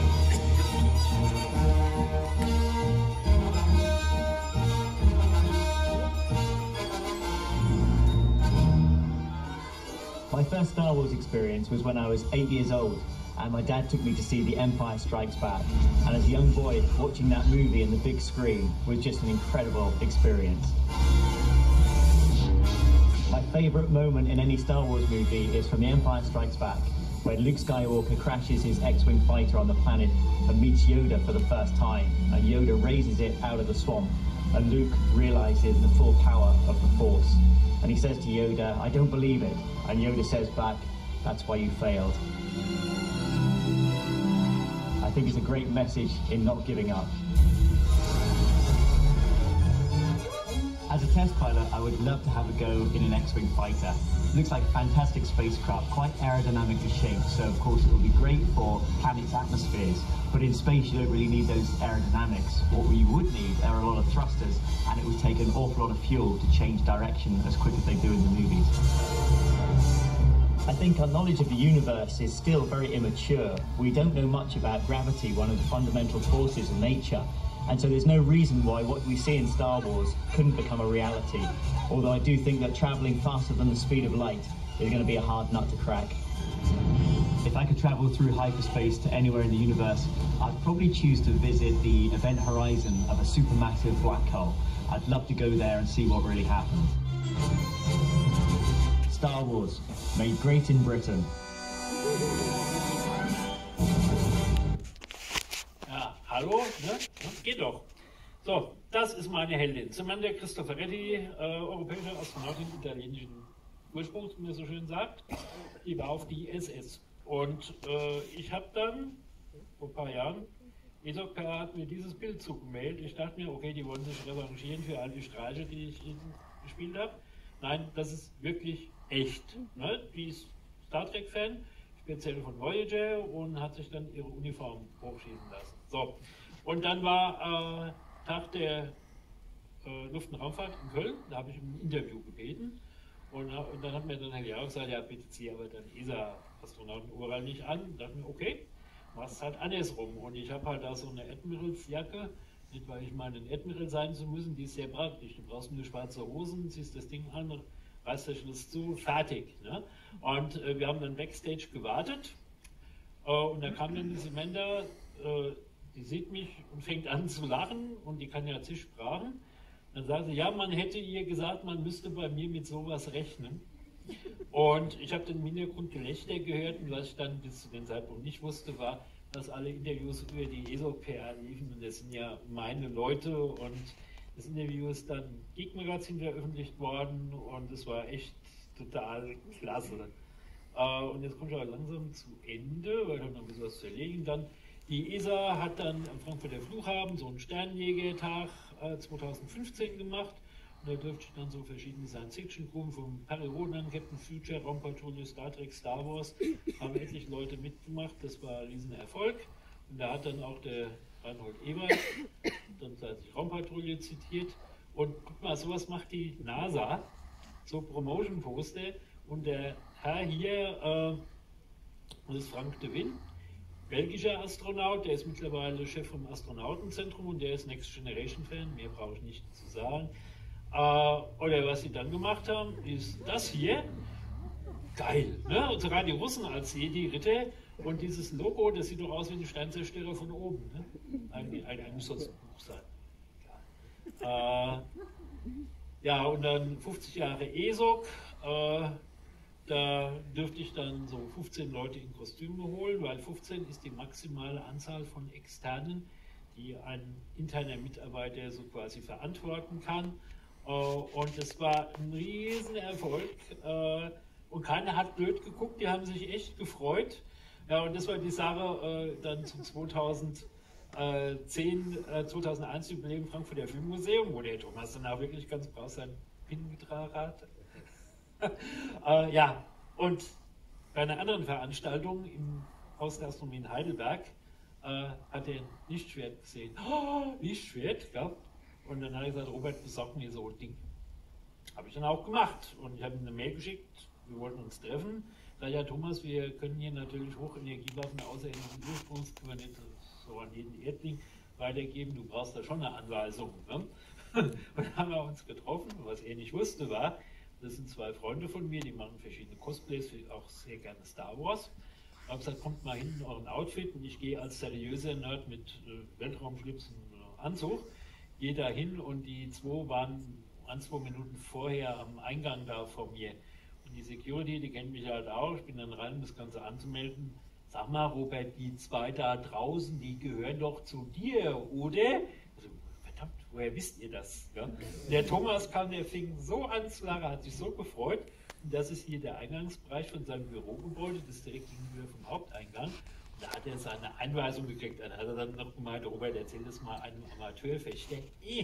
My first Star Wars experience was when I was eight years old, and my dad took me to see The Empire Strikes Back. And as a young boy, watching that movie in the big screen was just an incredible experience. My favourite moment in any Star Wars movie is from The Empire Strikes Back, where Luke Skywalker crashes his X-Wing fighter on the planet and meets Yoda for the first time, and Yoda raises it out of the swamp, and Luke realises the full power of the Force. And he says to Yoda, "I don't believe it." And Yoda says back, "That's why you failed." I think it's a great message in not giving up. As a test pilot, I would love to have a go in an X-Wing fighter. Looks like a fantastic spacecraft, quite aerodynamically shaped, so of course it will be great for planets' atmospheres. But in space, you don't really need those aerodynamics. What we would need are a lot of thrusters, and it would take an awful lot of fuel to change direction as quick as they do in the movies. I think our knowledge of the universe is still very immature. We don't know much about gravity, one of the fundamental forces of nature. And so there's no reason why what we see in Star Wars couldn't become a reality. Although I do think that traveling faster than the speed of light is going to be a hard nut to crack. If I could travel through hyperspace to anywhere in the universe, I'd probably choose to visit the event horizon of a supermassive black hole. I'd love to go there and see what really happened. Star Wars, made great in Britain. Ja, hallo, ne? Geht doch. So, das ist meine Heldin. Samantha Cristoforetti, äh, europäische Astronautin italienischen Ursprungs, wie man so schön sagt. Die war auf die I S S. Und äh, ich habe dann, vor ein paar Jahren, E S O P hat mir dieses Bild zugemailt. Ich dachte mir, okay, die wollen sich revanchieren für all die Streiche, die ich ihnen gespielt habe. Nein, das ist wirklich echt. Ne? Die ist Star Trek-Fan, speziell von Voyager, und hat sich dann ihre Uniform hochschießen lassen. So, und dann war äh, Tag der äh, Luft- und Raumfahrt in Köln, da habe ich um ein Interview gebeten. Und, und dann hat mir dann Herr Jahre gesagt, ja, bitte zieh aber dann E S A-Astronauten überall nicht an. Und dachte mir, okay, machst halt andersrum. Und ich habe halt da so eine Admirals-Jacke, nicht weil ich meine, ein Admiral sein zu müssen, die ist sehr praktisch. Du brauchst nur schwarze Hosen, ziehst das Ding an, reißt der Schluss zu, fertig. Ne? Und äh, wir haben dann Backstage gewartet. Äh, und da kam dann die Samantha, äh, die sieht mich und fängt an zu lachen, und die kann ja zig Sprachen. Dann sagt sie, ja, man hätte ihr gesagt, man müsste bei mir mit sowas rechnen. Und ich habe dann im Hintergrund Gelächter gehört, und was ich dann bis zu dem Zeitpunkt nicht wusste, war, dass alle Interviews über die E S O P R liefen, und das sind ja meine Leute, und das Interview ist dann im Geek-Magazin veröffentlicht worden, und es war echt total klasse. Äh, und jetzt komme ich aber langsam zu Ende, weil ich habe noch ein bisschen was zu erledigen. Dann, die E S A hat dann am Frankfurter Flughafen so einen Sternenjägertag äh, zweitausendfünfzehn gemacht. Und da durfte ich dann so verschiedene Science-Fiction-Gruppen, vom Perry Rodan, Captain Future, Raumpatrouille, Star Trek, Star Wars, haben etliche Leute mitgemacht. Das war ein riesen Erfolg. Und da hat dann auch der Reinhold Ebert dann die Raumpatrouille zitiert. Und guck mal, sowas macht die NASA, so Promotion-Poster. Und der Herr hier, äh, das ist Frank de Win, belgischer Astronaut, der ist mittlerweile Chef vom Astronautenzentrum und der ist Next Generation Fan, mehr brauche ich nicht zu sagen. Äh, oder was sie dann gemacht haben, ist das hier. Geil, ne? Und sogar die Russen als Jedi-Ritter und dieses Logo, das sieht doch aus wie ein Sternzerstörer von oben. Ne? Eigentlich, eigentlich muss das ein Buch sein. Ja. Äh, ja, und dann fünfzig Jahre E S O C. Äh, da dürfte ich dann so fünfzehn Leute in Kostüme holen, weil fünfzehn ist die maximale Anzahl von Externen, die ein interner Mitarbeiter so quasi verantworten kann. Äh, und es war ein Riesenerfolg. Äh, Und keiner hat blöd geguckt, die haben sich echt gefreut. Ja, und das war die Sache äh, dann zum zweitausendzehn, äh, zweitausendeins Jubiläum Frankfurter Filmmuseum, wo der Thomas dann auch wirklich ganz brav seinen Pin getragen hat. äh, ja, und bei einer anderen Veranstaltung im Haus der Astronomie in Heidelberg äh, hat er ein Lichtschwert gesehen. Oh, Lichtschwert, ja. Und dann hat er gesagt, Robert, besorg mir so ein Ding. Habe ich dann auch gemacht. Und ich habe ihm eine Mail geschickt. Wir wollten uns treffen. Da ja, Thomas, wir können hier natürlich Hochenergiewaffen außerirdischen Ursprungs nicht so an jeden Erdling weitergeben. Du brauchst da schon eine Anweisung. Ne? Und dann haben wir uns getroffen. Was er nicht wusste, war, das sind zwei Freunde von mir, die machen verschiedene Cosplays, auch sehr gerne Star Wars. Ich habe gesagt, kommt mal hin in euren Outfit und ich gehe als seriöser Nerd mit äh, Weltraumschlips und äh, Anzug. Gehe da hin und die zwei waren ein, zwei Minuten vorher am Eingang da vor mir. Und die Security, die kennt mich halt auch. Ich bin dann rein, um das Ganze anzumelden. Sag mal, Robert, die zwei da draußen, die gehören doch zu dir, oder? Also, verdammt, woher wisst ihr das? Ja? Der Thomas kam, der fing so an zu lachen, hat sich so gefreut. Und das ist hier der Eingangsbereich von seinem Bürogebäude, das ist direkt gegenüber vom Haupteingang. Und da hat er seine Einweisung gekriegt. Dann hat er dann noch gemeint, Robert, erzähl das mal einem Amateurfechter.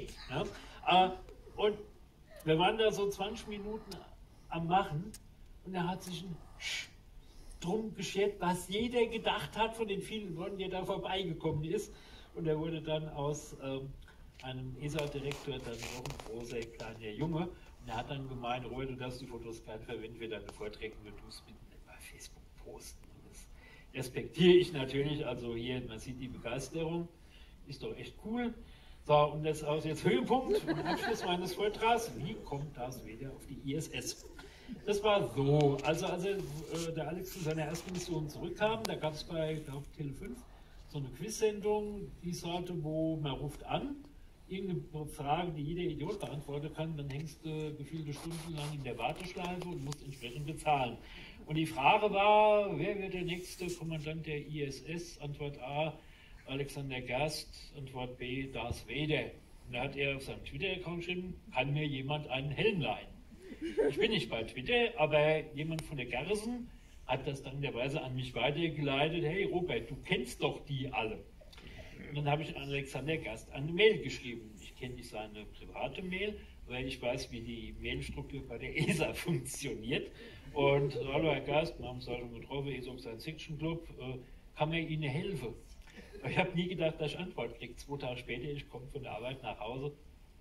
Ja? Und wir waren da so zwanzig Minuten am Machen und er hat sich ein drum geschert, was jeder gedacht hat von den vielen Leuten, der da vorbeigekommen ist. Und er wurde dann aus ähm, einem E S A-Direktor dann auch ein großer kleiner Junge. Und er hat dann gemeint, Robert, du darfst die Fotos gerne verwenden für deine Vorträge, nur du es bitte nicht bei Facebook posten. Und das respektiere ich natürlich. Also hier, man sieht die Begeisterung, ist doch echt cool. So, und das ist jetzt Höhepunkt und Abschluss meines Vortrags. Wie kommt das wieder auf die I S S? Das war so, also als äh, der Alex zu seiner ersten Mission zurückkam, da gab es bei, ich glaube, Tele fünf so eine Quiz-Sendung, die Sorte, wo man ruft an, irgendeine Frage, die jeder Idiot beantworten kann, dann hängst du gefühlte Stunden lang in der Warteschleife und musst entsprechend bezahlen. Und die Frage war, wer wird der nächste Kommandant der I S S? Antwort A, Alexander Gerst, Antwort B, Darth Vader. Und da hat er auf seinem Twitter-Account geschrieben, kann mir jemand einen Helm leihen? Ich bin nicht bei Twitter, aber jemand von der Garrison hat das dankbarerweise an mich weitergeleitet. Hey Robert, du kennst doch die alle. Und dann habe ich an Alexander Gerst eine Mail geschrieben. Ich kenne nicht seine private Mail, weil ich weiß, wie die Mailstruktur bei der E S A funktioniert. Und hallo Herr Gerst, wir haben uns schon getroffen, E S O Science Fiction Club, äh, kann man Ihnen helfen? Ich habe nie gedacht, dass ich Antwort kriege. Zwei Tage später, ich komme von der Arbeit nach Hause.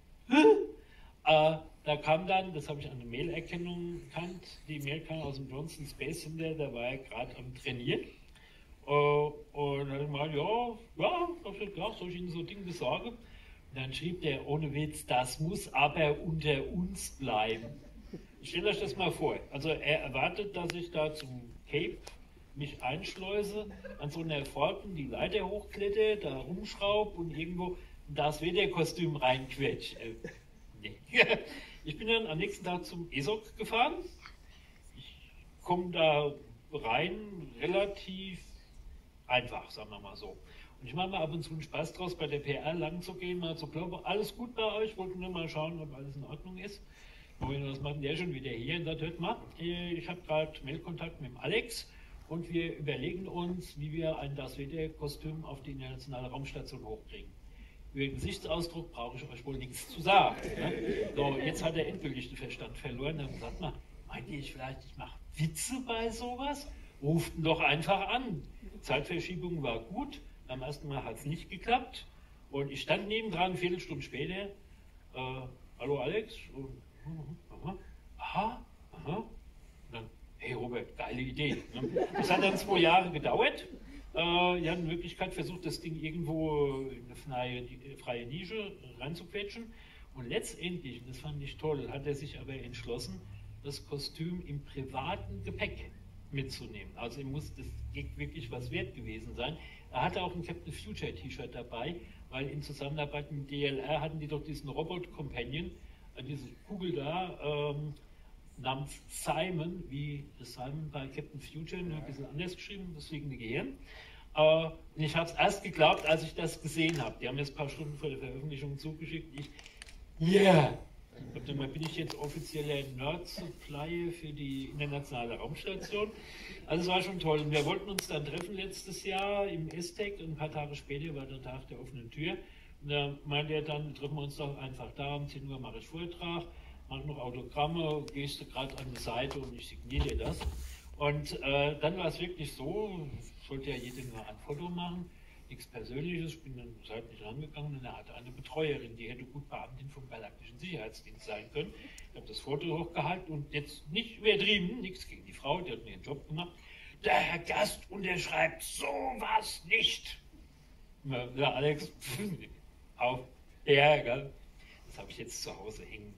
Äh, da kam dann, das habe ich an der Mailerkennung erkannt, die Mail kam aus dem Johnson Space Center, da war er gerade am Trainieren. Äh, und dann habe ich mal, ja, ja, klar, soll ich Ihnen so Dinge besorgen? Und dann schrieb der, ohne Witz, das muss aber unter uns bleiben. Stellt euch das mal vor. Also er erwartet, dass ich da zum Cape mich einschleuse, an so einer Pforten die Leiter hochkletter, da rumschraub und irgendwo das Vader-Kostüm reinquetscht. Äh, nee. Ich bin dann am nächsten Tag zum E S O C gefahren. Ich komme da rein, relativ einfach, sagen wir mal so. Und ich mache mir ab und zu einen Spaß draus, bei der P R lang zu gehen, mal zu glauben, alles gut bei euch, wollte nur mal schauen, ob alles in Ordnung ist. Was macht der schon wieder hier? Und sagt, hört mal, ich habe gerade Mailkontakt mit dem Alex und wir überlegen uns, wie wir ein Darth Vader-Kostüm auf die internationale Raumstation hochkriegen. Über den Gesichtsausdruck brauche ich euch wohl nichts zu sagen. Ne? So, jetzt hat er endgültig den Verstand verloren. Dann sagt man, meint ihr ich vielleicht, ich mache Witze bei sowas? Ruft ihn doch einfach an. Zeitverschiebung war gut, Beim ersten Mal hat es nicht geklappt. Und ich stand nebendran, eine Viertelstunde später. Äh, Hallo Alex? Und, aha, aha, aha. Und dann, hey Robert, geile Idee. Das hat dann zwei Jahre gedauert. Äh, die haben in Wirklichkeit versucht, das Ding irgendwo in eine freie, freie Nische reinzuquetschen. Und letztendlich, und das fand ich toll, hat er sich aber entschlossen, das Kostüm im privaten Gepäck mitzunehmen. Also ihm muss das wirklich was wert gewesen sein. Er hatte auch ein Captain Future T-Shirt dabei, weil in Zusammenarbeit mit D L R hatten die doch diesen Robot-Companion, diese Kugel da, ähm, namens Simon, wie Simon bei Captain Future, nur ein bisschen anders geschrieben, das fliegende Gehirn. Äh, und ich habe es erst geglaubt, als ich das gesehen habe. Die haben mir es ein paar Stunden vor der Veröffentlichung zugeschickt. Ich, yeah! Warte mal, bin ich jetzt offizieller Nerd-Supplier für die internationale Raumstation? Also es war schon toll. Und wir wollten uns dann treffen letztes Jahr im ESTEC und ein paar Tage später war der Tag der offenen Tür. Und da meinte er dann, treffen wir uns doch einfach da, um zehn Uhr mache ich Vortrag, mache noch Autogramme, gehst du gerade an die Seite und ich signiere dir das. Und äh, dann war es wirklich so, sollte ja jeder nur ein Foto machen, nichts Persönliches, ich bin dann seitlich rangegangen und er hatte eine Betreuerin, die hätte gut Beamtin vom Galaktischen Sicherheitsdienst sein können. Ich habe das Foto hochgehalten und jetzt nicht übertrieben, nichts gegen die Frau, die hat mir ihren Job gemacht. Der Herr Gast unterschreibt sowas nicht. Ja, ja Alex, auf, ja, gell? Das habe ich jetzt zu Hause hängen.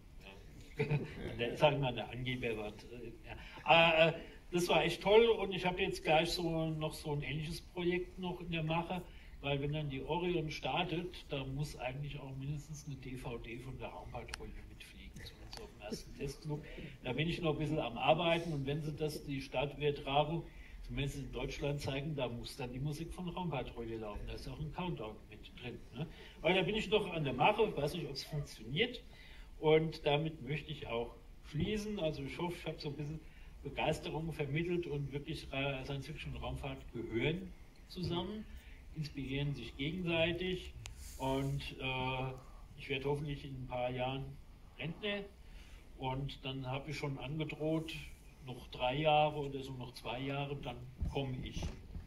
Ja. Sag ich mal, eine Angeberwand. Ja. Äh, das war echt toll und ich habe jetzt gleich so noch so ein ähnliches Projekt noch in der Mache. Weil wenn dann die Orion startet, da muss eigentlich auch mindestens eine D V D von der Raumpatrouille mitfliegen, zumindest auf dem ersten Testflug. Da bin ich noch ein bisschen am Arbeiten und wenn sie das, die Startübertragung, zumindest in Deutschland zeigen, da muss dann die Musik von Raumpatrouille laufen. Da ist auch ein Countdown mit drin. Ne? Weil da bin ich noch an der Mache, ich weiß nicht, ob es funktioniert und damit möchte ich auch schließen. Also ich hoffe, ich habe so ein bisschen Begeisterung vermittelt und wirklich Science Fiction und Raumfahrt gehören zusammen. Inspirieren sich gegenseitig und äh, ich werde hoffentlich in ein paar Jahren Rentner und dann habe ich schon angedroht, noch drei Jahre oder so noch zwei Jahre, dann komme ich.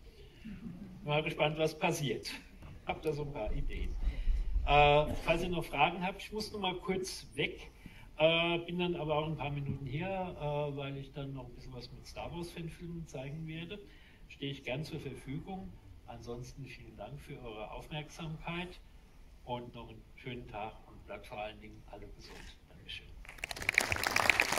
Mal gespannt, was passiert. Habt da so ein paar Ideen. Äh, falls ihr noch Fragen habt, ich muss noch mal kurz weg, äh, bin dann aber auch ein paar Minuten hier, äh, weil ich dann noch ein bisschen was mit Star Wars Fanfilmen zeigen werde. Stehe ich gern zur Verfügung. Ansonsten vielen Dank für eure Aufmerksamkeit und noch einen schönen Tag und bleibt vor allen Dingen alle gesund. Dankeschön.